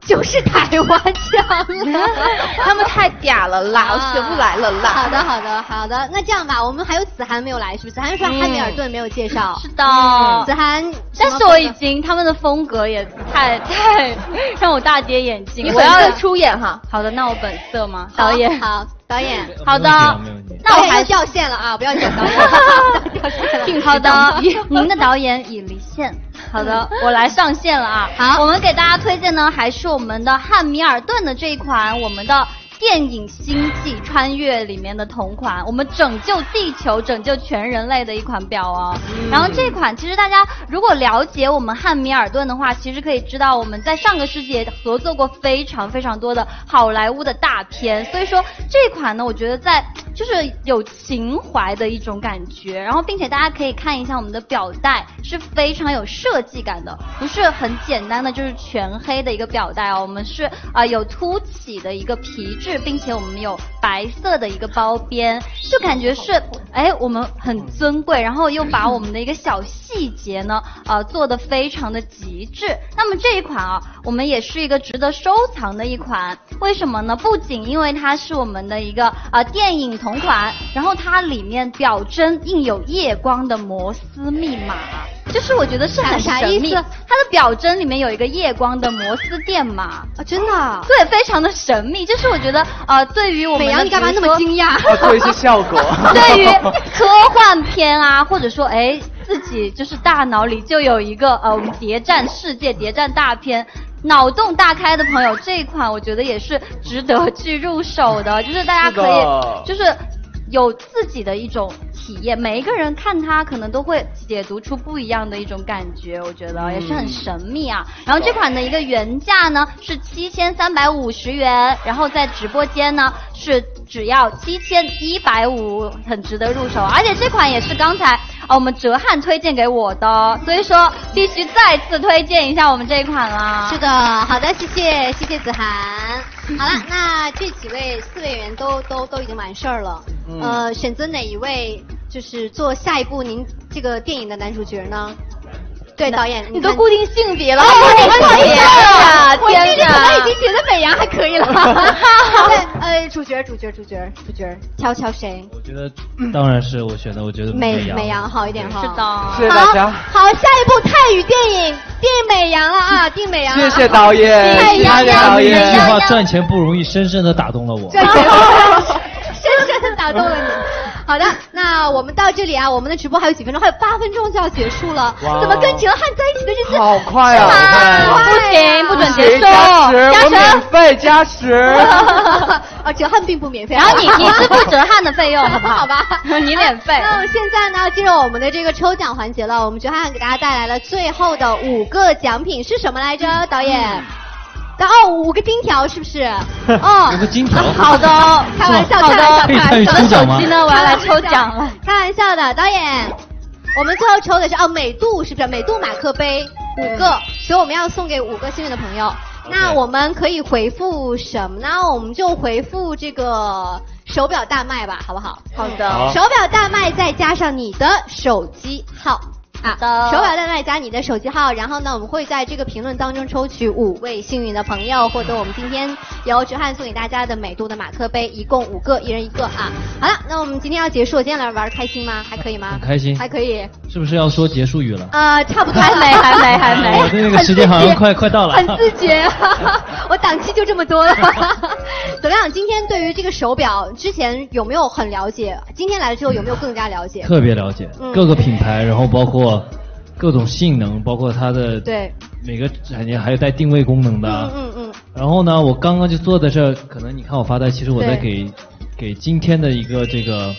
Speaker 2: 就是台湾腔了，
Speaker 4: 他们太嗲了啦，我学不来了啦。
Speaker 2: 好的，好的，好的。那这样吧，我们还有子涵没有来，是不是？子涵说汉密尔顿没有介绍。
Speaker 6: 是的，
Speaker 2: 子涵。
Speaker 6: 但是我已经他们的风格也太太让我大跌眼镜。
Speaker 4: 我要出演哈。
Speaker 6: 好的，那我本色吗？导演。
Speaker 2: 好，导演。
Speaker 6: 好的。
Speaker 2: 那我还掉线了啊！不要讲导演。掉线了。
Speaker 6: 挺好的，您的导演已离线。好的，我来上线了啊！好，我们给大家推荐呢，还是我们的汉密尔顿的这一款，我们的电影《星际穿越》里面的同款，我们拯救地球、拯救全人类的一款表哦。嗯、然后这款其实大家如果了解我们汉密尔顿的话，其实可以知道我们在上个世纪也合作过非常非常多的好莱坞的大片，所以说这款呢，我觉得在就是有情怀的一种感觉。然后并且大家可以看一下我们的表带是非常有设计感的，不是很简单的就是全黑的一个表带哦，我们是啊、呃、有凸起的一个皮质。并且我们有白色的一个包边，就感觉是哎我们很尊贵，然后又把我们的一个小细节呢呃做得非常的极致。那么这一款啊，我们也是一个值得收藏的一款，为什么呢？不仅因为它是我们的一个呃电影同款，然后它里面表针印有夜光的摩斯密码，就是我觉得是很神秘。它的表针里面有一个夜光的摩斯电码
Speaker 2: 啊，真的，
Speaker 6: 对，非常的神秘。就是我觉得呃，对于我们
Speaker 2: 美阳，你干嘛那么惊讶？
Speaker 1: 要做一些效果。
Speaker 6: 对于科幻片啊，或者说哎自己就是大脑里就有一个呃我们谍战世界、谍战大片。脑洞大开的朋友，这一款我觉得也是值得去入手的，就是大家可以就是有自己的一种体验，每一个人看它可能都会解读出不一样的一种感觉，我觉得也是很神秘啊。然后这款的一个原价呢是七千三百五十元，然后在直播间呢是只要七千一百五，很值得入手。而且这款也是刚才啊我们哲翰推荐给我的，所以说必须再次推荐一下我们这一款啦。
Speaker 2: 是的，好的，谢谢谢谢子涵。好了，那这几位四位员都都都已经完事儿了。嗯、呃，选择哪一位就是做下一部您这个电影的男主角呢？对，导演，
Speaker 6: 你都固定性别了，
Speaker 2: 固定性别
Speaker 6: 了，
Speaker 2: 我今天可能已经觉得美阳还可以了。呃，主角，主角，主角，主角，挑挑谁？
Speaker 3: 我觉得当然是我选的，我觉得
Speaker 2: 美
Speaker 3: 阳
Speaker 2: 美阳好一点哈。
Speaker 6: 是的，
Speaker 1: 谢谢大家。
Speaker 2: 好，下一部泰语电影定美阳了啊，定美阳。
Speaker 1: 谢谢导演，
Speaker 2: 谢谢
Speaker 3: 导演。一句话赚钱不容易，深深的打动了我。
Speaker 2: 深深的打动了你。好的，那我们到这里啊，我们的直播还有几分钟，还有八分钟就要结束了。怎么跟哲翰在一起的日子
Speaker 1: 好快啊！
Speaker 6: 不行，不准结束，
Speaker 1: 加时，我免费加时。
Speaker 2: 啊，哲翰并不免费，
Speaker 6: 然后你你支付哲翰的费用，好不好？
Speaker 2: 好吧，
Speaker 6: 你免费。
Speaker 2: 那我们现在呢，进入我们的这个抽奖环节了。我们哲翰给大家带来了最后的五个奖品是什么来着？导演？哦，五个金条是不是？哦，
Speaker 3: 五个金条。
Speaker 2: 好的，开玩笑，开玩笑，
Speaker 3: 可以参与抽奖吗？
Speaker 6: 手机呢？我要来抽奖了。
Speaker 2: 开玩笑的，导演，我们最后抽的是哦美度是不是？美度马克杯五个，所以我们要送给五个幸运的朋友。那我们可以回复什么呢？我们就回复这个手表大卖吧，好不好？
Speaker 6: 好的。
Speaker 2: 手表大卖再加上你的手机号。啊，手表大卖加你的手机号，然后呢，我们会在这个评论当中抽取五位幸运的朋友，获得我们今天由哲翰送给大家的美度的马克杯，一共五个，一人一个啊。好了，那我们今天要结束，今天来玩开心吗？还可以吗？
Speaker 3: 很开心，
Speaker 2: 还可以。
Speaker 3: 是不是要说结束语了？
Speaker 2: 呃，差不多，
Speaker 6: 还没，还没，还没。
Speaker 3: 我的那个时间好像快快到了。
Speaker 2: 很自觉，我档期就这么多了。怎么样？今天对于这个手表之前有没有很了解？今天来了之后有没有更加了解？
Speaker 3: 特别了解，嗯、各个品牌，然后包括。各种性能，包括它的
Speaker 2: 对
Speaker 3: 每个产业还有带定位功能的，
Speaker 2: 嗯嗯嗯。
Speaker 3: 然后呢，我刚刚就做的这，可能你看我发呆，其实我在给给今天的一个这个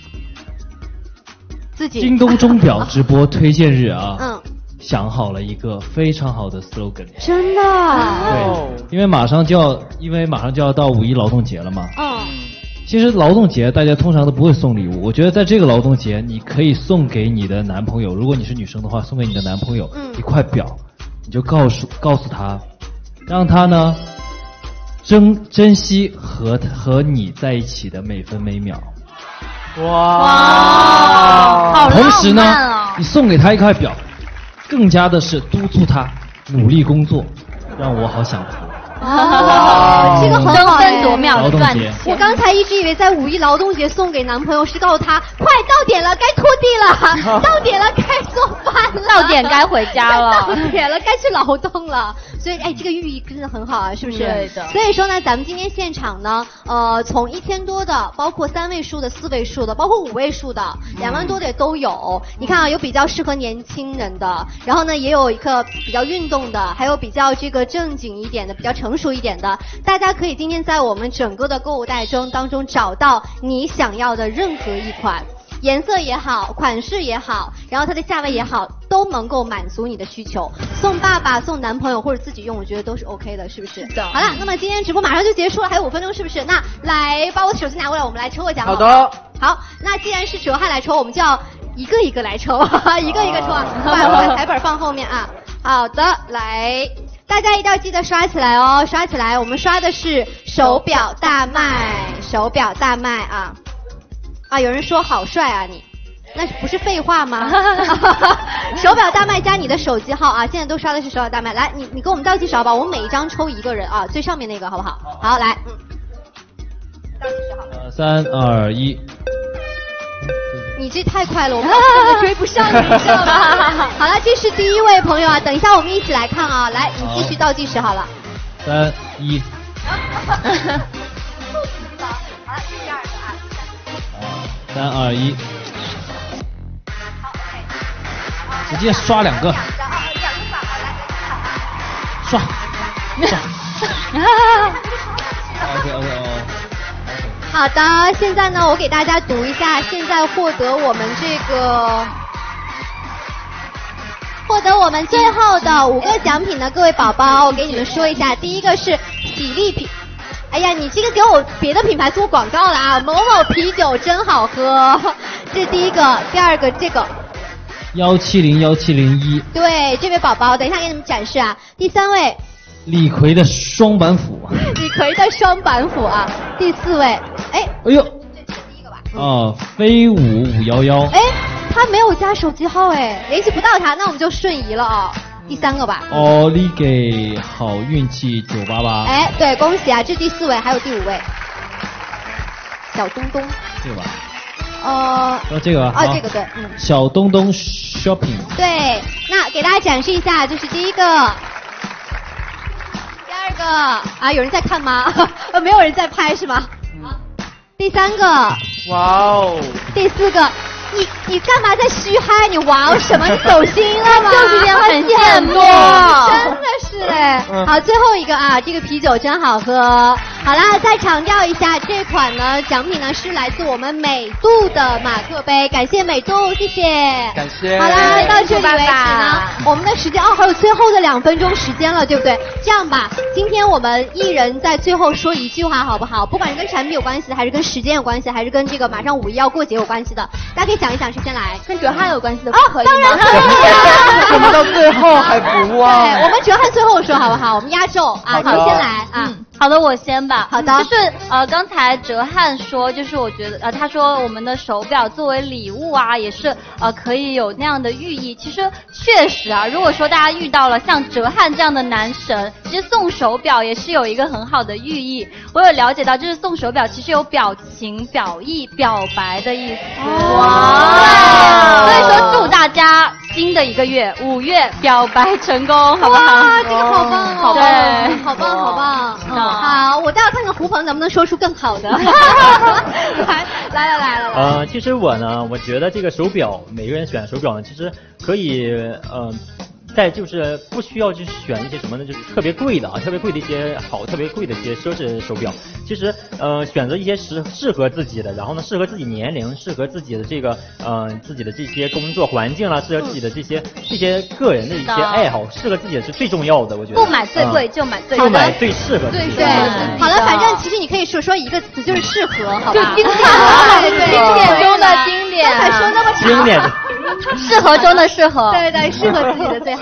Speaker 2: 自己
Speaker 3: 京东钟表直播推荐日啊，
Speaker 2: 嗯，
Speaker 3: 想好了一个非常好的 slogan。
Speaker 2: 真的？
Speaker 3: 对，因为马上就要，因为马上就要到五一劳动节了嘛。
Speaker 2: 嗯。
Speaker 3: 其实劳动节大家通常都不会送礼物，我觉得在这个劳动节你可以送给你的男朋友，如果你是女生的话，送给你的男朋友一块表，你就告诉告诉他，让他呢珍珍惜和和你在一起的每分每秒。
Speaker 1: 哇，
Speaker 6: 哇好浪漫哦！
Speaker 3: 同时呢，你送给他一块表，更加的是督促他努力工作，让我好享福。
Speaker 2: 哇，这个很好，
Speaker 6: 争分夺秒的赚钱。
Speaker 2: 我刚才一直以为在五一劳动节送给男朋友是告诉他，快到点了，该拖地了，到点了，该做饭了，
Speaker 6: 到点该回家了，
Speaker 2: 到点了，该去劳动了。所以，哎，这个寓意真的很好啊，是不是？
Speaker 6: 对的。
Speaker 2: 所以说呢，咱们今天现场呢，呃，从一千多的，包括三位数的、四位数的，包括五位数的，两万多的也都有。你看啊，有比较适合年轻人的，然后呢，也有一个比较运动的，还有比较这个正经一点的、比较成熟一点的。大家可以今天在我们整个的购物袋中当中找到你想要的任何一款。颜色也好，款式也好，然后它的价位也好，都能够满足你的需求。送爸爸、送男朋友或者自己用，我觉得都是 OK 的，是不是？是的。好了，那么今天直播马上就结束了，还有五分钟，是不是？那来把我的手机拿过来，我们来抽个奖。
Speaker 1: 好的。
Speaker 2: 好，那既然是哲瀚来抽，我们就要一个一个来抽，一个一个抽啊，把把台本放后面啊。好的，来。大家一定要记得刷起来哦，刷起来！我们刷的是手表大卖，手表大卖啊！啊，有人说好帅啊你，那不是废话吗？手表大卖加你的手机号啊！现在都刷的是手表大卖，来，你你给我们倒计时好吧？我们每一张抽一个人啊，最上面那个好不好？好，来，嗯，倒计时好。
Speaker 3: 呃，三二一。
Speaker 2: 你这太快了，我们根本追不上你，知道吗？好了，这是第一位朋友啊，等一下我们一起来看啊，来，你继续倒计时好了。
Speaker 3: 三一。
Speaker 2: 好了，这是第二个啊。
Speaker 3: 三二一。
Speaker 2: 好 ，OK。
Speaker 3: 直接刷两个。
Speaker 2: 两个啊，两个刷啊，来，
Speaker 3: 刷。刷。OK OK 哦。
Speaker 2: 好的，现在呢，我给大家读一下，现在获得我们这个，获得我们最后的五个奖品的各位宝宝，我给你们说一下，第一个是喜力啤，哎呀，你这个给我别的品牌做广告了啊，某某啤酒真好喝，这是第一个，第二个这个。
Speaker 3: 幺七零幺七零一。
Speaker 2: 对，这位宝宝，等一下给你们展示啊。第三位。
Speaker 3: 李逵的双板斧。
Speaker 2: 李逵的双板斧啊。第四位，哎，
Speaker 3: 哎呦，
Speaker 2: 这这是第一个吧？
Speaker 3: 啊，飞舞五幺幺。
Speaker 2: 哎，他没有加手机号哎，联系不到他，那我们就瞬移了啊。第三个吧。
Speaker 3: 奥利给好运气九八八。
Speaker 2: 哎，对，恭喜啊，这第四位，还有第五位，小东东。
Speaker 3: 这个吧。
Speaker 2: 呃。
Speaker 3: 哦，这个吧。
Speaker 2: 啊，这个对，嗯。
Speaker 3: 小东东 shopping。
Speaker 2: 对，那给大家展示一下，这是第一个。第二个啊，有人在看吗？没有人在拍是吗？嗯。第三个。
Speaker 1: 哇哦。
Speaker 2: 第四个，你你干嘛在虚嗨？你哇哦什么？你走心了吗？
Speaker 6: 就是这样，很羡慕，
Speaker 2: 真的是哎。嗯、好，最后一个啊，这个啤酒真好喝。好啦，再强调一下，这款呢奖品呢是来自我们美度的马克杯，感谢美度，谢谢。
Speaker 1: 感谢。
Speaker 2: 好啦，到这里为止呢，我们的时间哦还有最后的两分钟时间了，对不对？这样吧，今天我们一人在最后说一句话好不好？不管是跟产品有关系的，还是跟时间有关系，还是跟这个马上五一要过节有关系的，大家可以想一想，谁先来？
Speaker 6: 跟哲瀚有关系的
Speaker 2: 哦，当然可以了。
Speaker 1: 怎么到最后还不忘？
Speaker 2: 对，我们哲瀚最后说好不好？我们压轴啊，你先来啊。
Speaker 6: 嗯，好的，我先吧。
Speaker 2: 好的。
Speaker 6: 就是呃，刚才哲瀚说，就是我觉得呃，他说我们的手表作为礼物啊，也是呃可以有那样的寓意。其实确实啊，如果说大家遇到了像哲瀚这样的男神，其实送手表也是有一个很好的寓意。我有了解到，就是送手表其实有表情、表意、表白的意思。哇！所以说祝大家新的一个月五月表白成功，好不好？
Speaker 2: 哇，这个好棒哦！
Speaker 6: 好棒，
Speaker 2: 好棒，好棒！嗯，好，我倒要看看胡鹏能不能说出更好的。来，来了来了。
Speaker 5: 呃，其实我呢，我觉得这个手表，每个人选手表呢，其实可以，呃。在就是不需要去选一些什么呢，就是特别贵的啊，特别贵的一些好，特别贵的一些奢侈手表。其实呃，选择一些适适合自己的，然后呢，适合自己年龄，适合自己的这个呃自己的这些工作环境啦，适合自己的这些这些个人的一些爱好，适合自己的是最重要的，我觉得。
Speaker 6: 不买最贵，就买最
Speaker 5: 就买最适合自己的。
Speaker 2: 对对。好了，反正其实你可以说说一个词，就是适合，好吧？
Speaker 6: 就经典，经典中的经典。
Speaker 2: 刚才说那么长。
Speaker 5: 经典。
Speaker 6: 适合中的适合。
Speaker 2: 对对，适合自己的最好啊。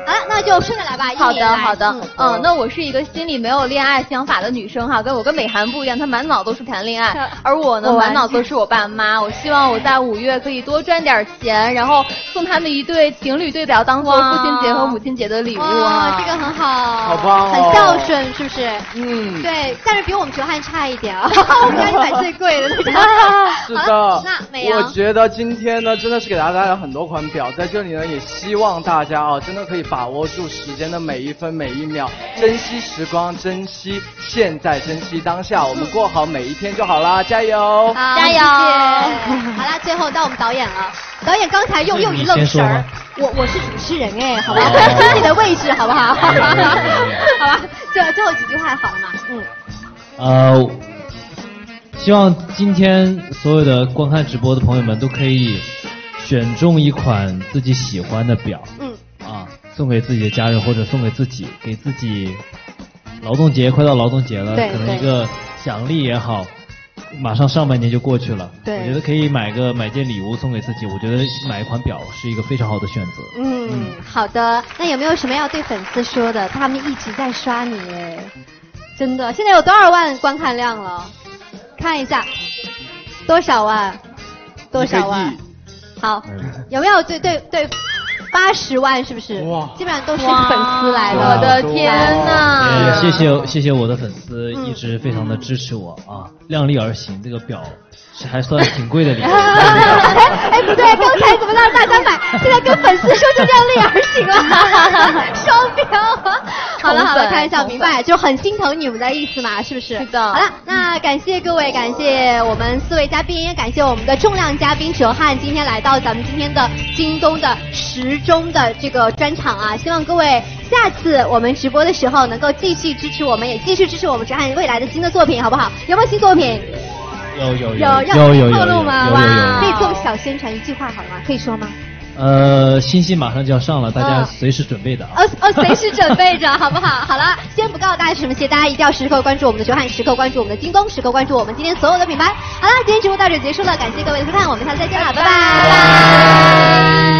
Speaker 2: 好了，那就顺着来吧。
Speaker 4: 好的，好的，
Speaker 2: 嗯，
Speaker 4: 嗯，那我是一个心里没有恋爱想法的女生哈，跟我跟美涵不一样，她满脑都是谈恋爱，而我呢，满脑都是我爸妈。我希望我在五月可以多赚点钱，然后送他们一对情侣对表，当做父亲节和母亲节的礼物啊。
Speaker 2: 这个很好，
Speaker 1: 好棒、哦，
Speaker 2: 很孝顺，是不是？
Speaker 1: 嗯，
Speaker 2: 对，但是比我们哲瀚差一点啊，我们家是买最贵的那个。
Speaker 1: 是的，
Speaker 2: 那美阳，
Speaker 1: 我觉得今天呢，真的是给大家带来很多款表，在这里呢，也希望大家啊，真的可以把握住时间的每一分每一秒，珍惜时光，珍惜现在，珍惜当下，我们过好每一天就好啦，加油！
Speaker 2: 加油！好啦，最后到我们导演了，导演刚才又又一愣神儿，我我是主持人哎，好吧，自己的位置好不好？好吧，最最后几句话好了嘛，嗯。
Speaker 3: 呃，希望今天所有的观看直播的朋友们都可以选中一款自己喜欢的表，
Speaker 2: 嗯，
Speaker 3: 啊，送给自己的家人或者送给自己，给自己。劳动节快到劳动节了，可能一个奖励也好，马上上半年就过去了。
Speaker 2: 对，
Speaker 3: 我觉得可以买个买件礼物送给自己，我觉得买一款表是一个非常好的选择。
Speaker 2: 嗯，嗯好的。那有没有什么要对粉丝说的？他们一直在刷你哎，真的，现在有多少万观看量了？看一下，多少万？多少万？好，有没有对对对？八十万是不是？哇，基本上都是粉丝来的。
Speaker 4: 我的天哪！
Speaker 3: 也谢谢谢谢我的粉丝，一直非常的支持我啊，量力而行。这个表是还算挺贵的礼物。
Speaker 2: 哎，不对，刚才怎么让大家买？现在跟粉丝说就量力而行了，双标。好了好了，开玩笑，明白，就很心疼你们的意思嘛，是不是？
Speaker 4: 是的。
Speaker 2: 好了，那感谢各位，感谢我们四位嘉宾，感谢我们的重量嘉宾哲瀚今天来到咱们今天的京东的时钟的这个专场啊，希望各位下次我们直播的时候能够继续支持我们，也继续支持我们哲瀚未来的新的作品，好不好？有没有新作品？
Speaker 3: 有有
Speaker 2: 有
Speaker 3: 有有有
Speaker 2: 透露吗？
Speaker 3: 哇，
Speaker 2: 可以做个小宣传，一句话好吗？可以说吗？
Speaker 3: 呃，新戏马上就要上了，大家随时准备的。
Speaker 2: 哦哦，随时准备着，好不好？好了，先不告诉大家是什么戏，大家一定要时刻关注我们的哲瀚，时刻关注我们的京东，时刻关注我们今天所有的品牌。好了，今天直播到这结束了，感谢各位的收看，我们下次再见了，拜拜。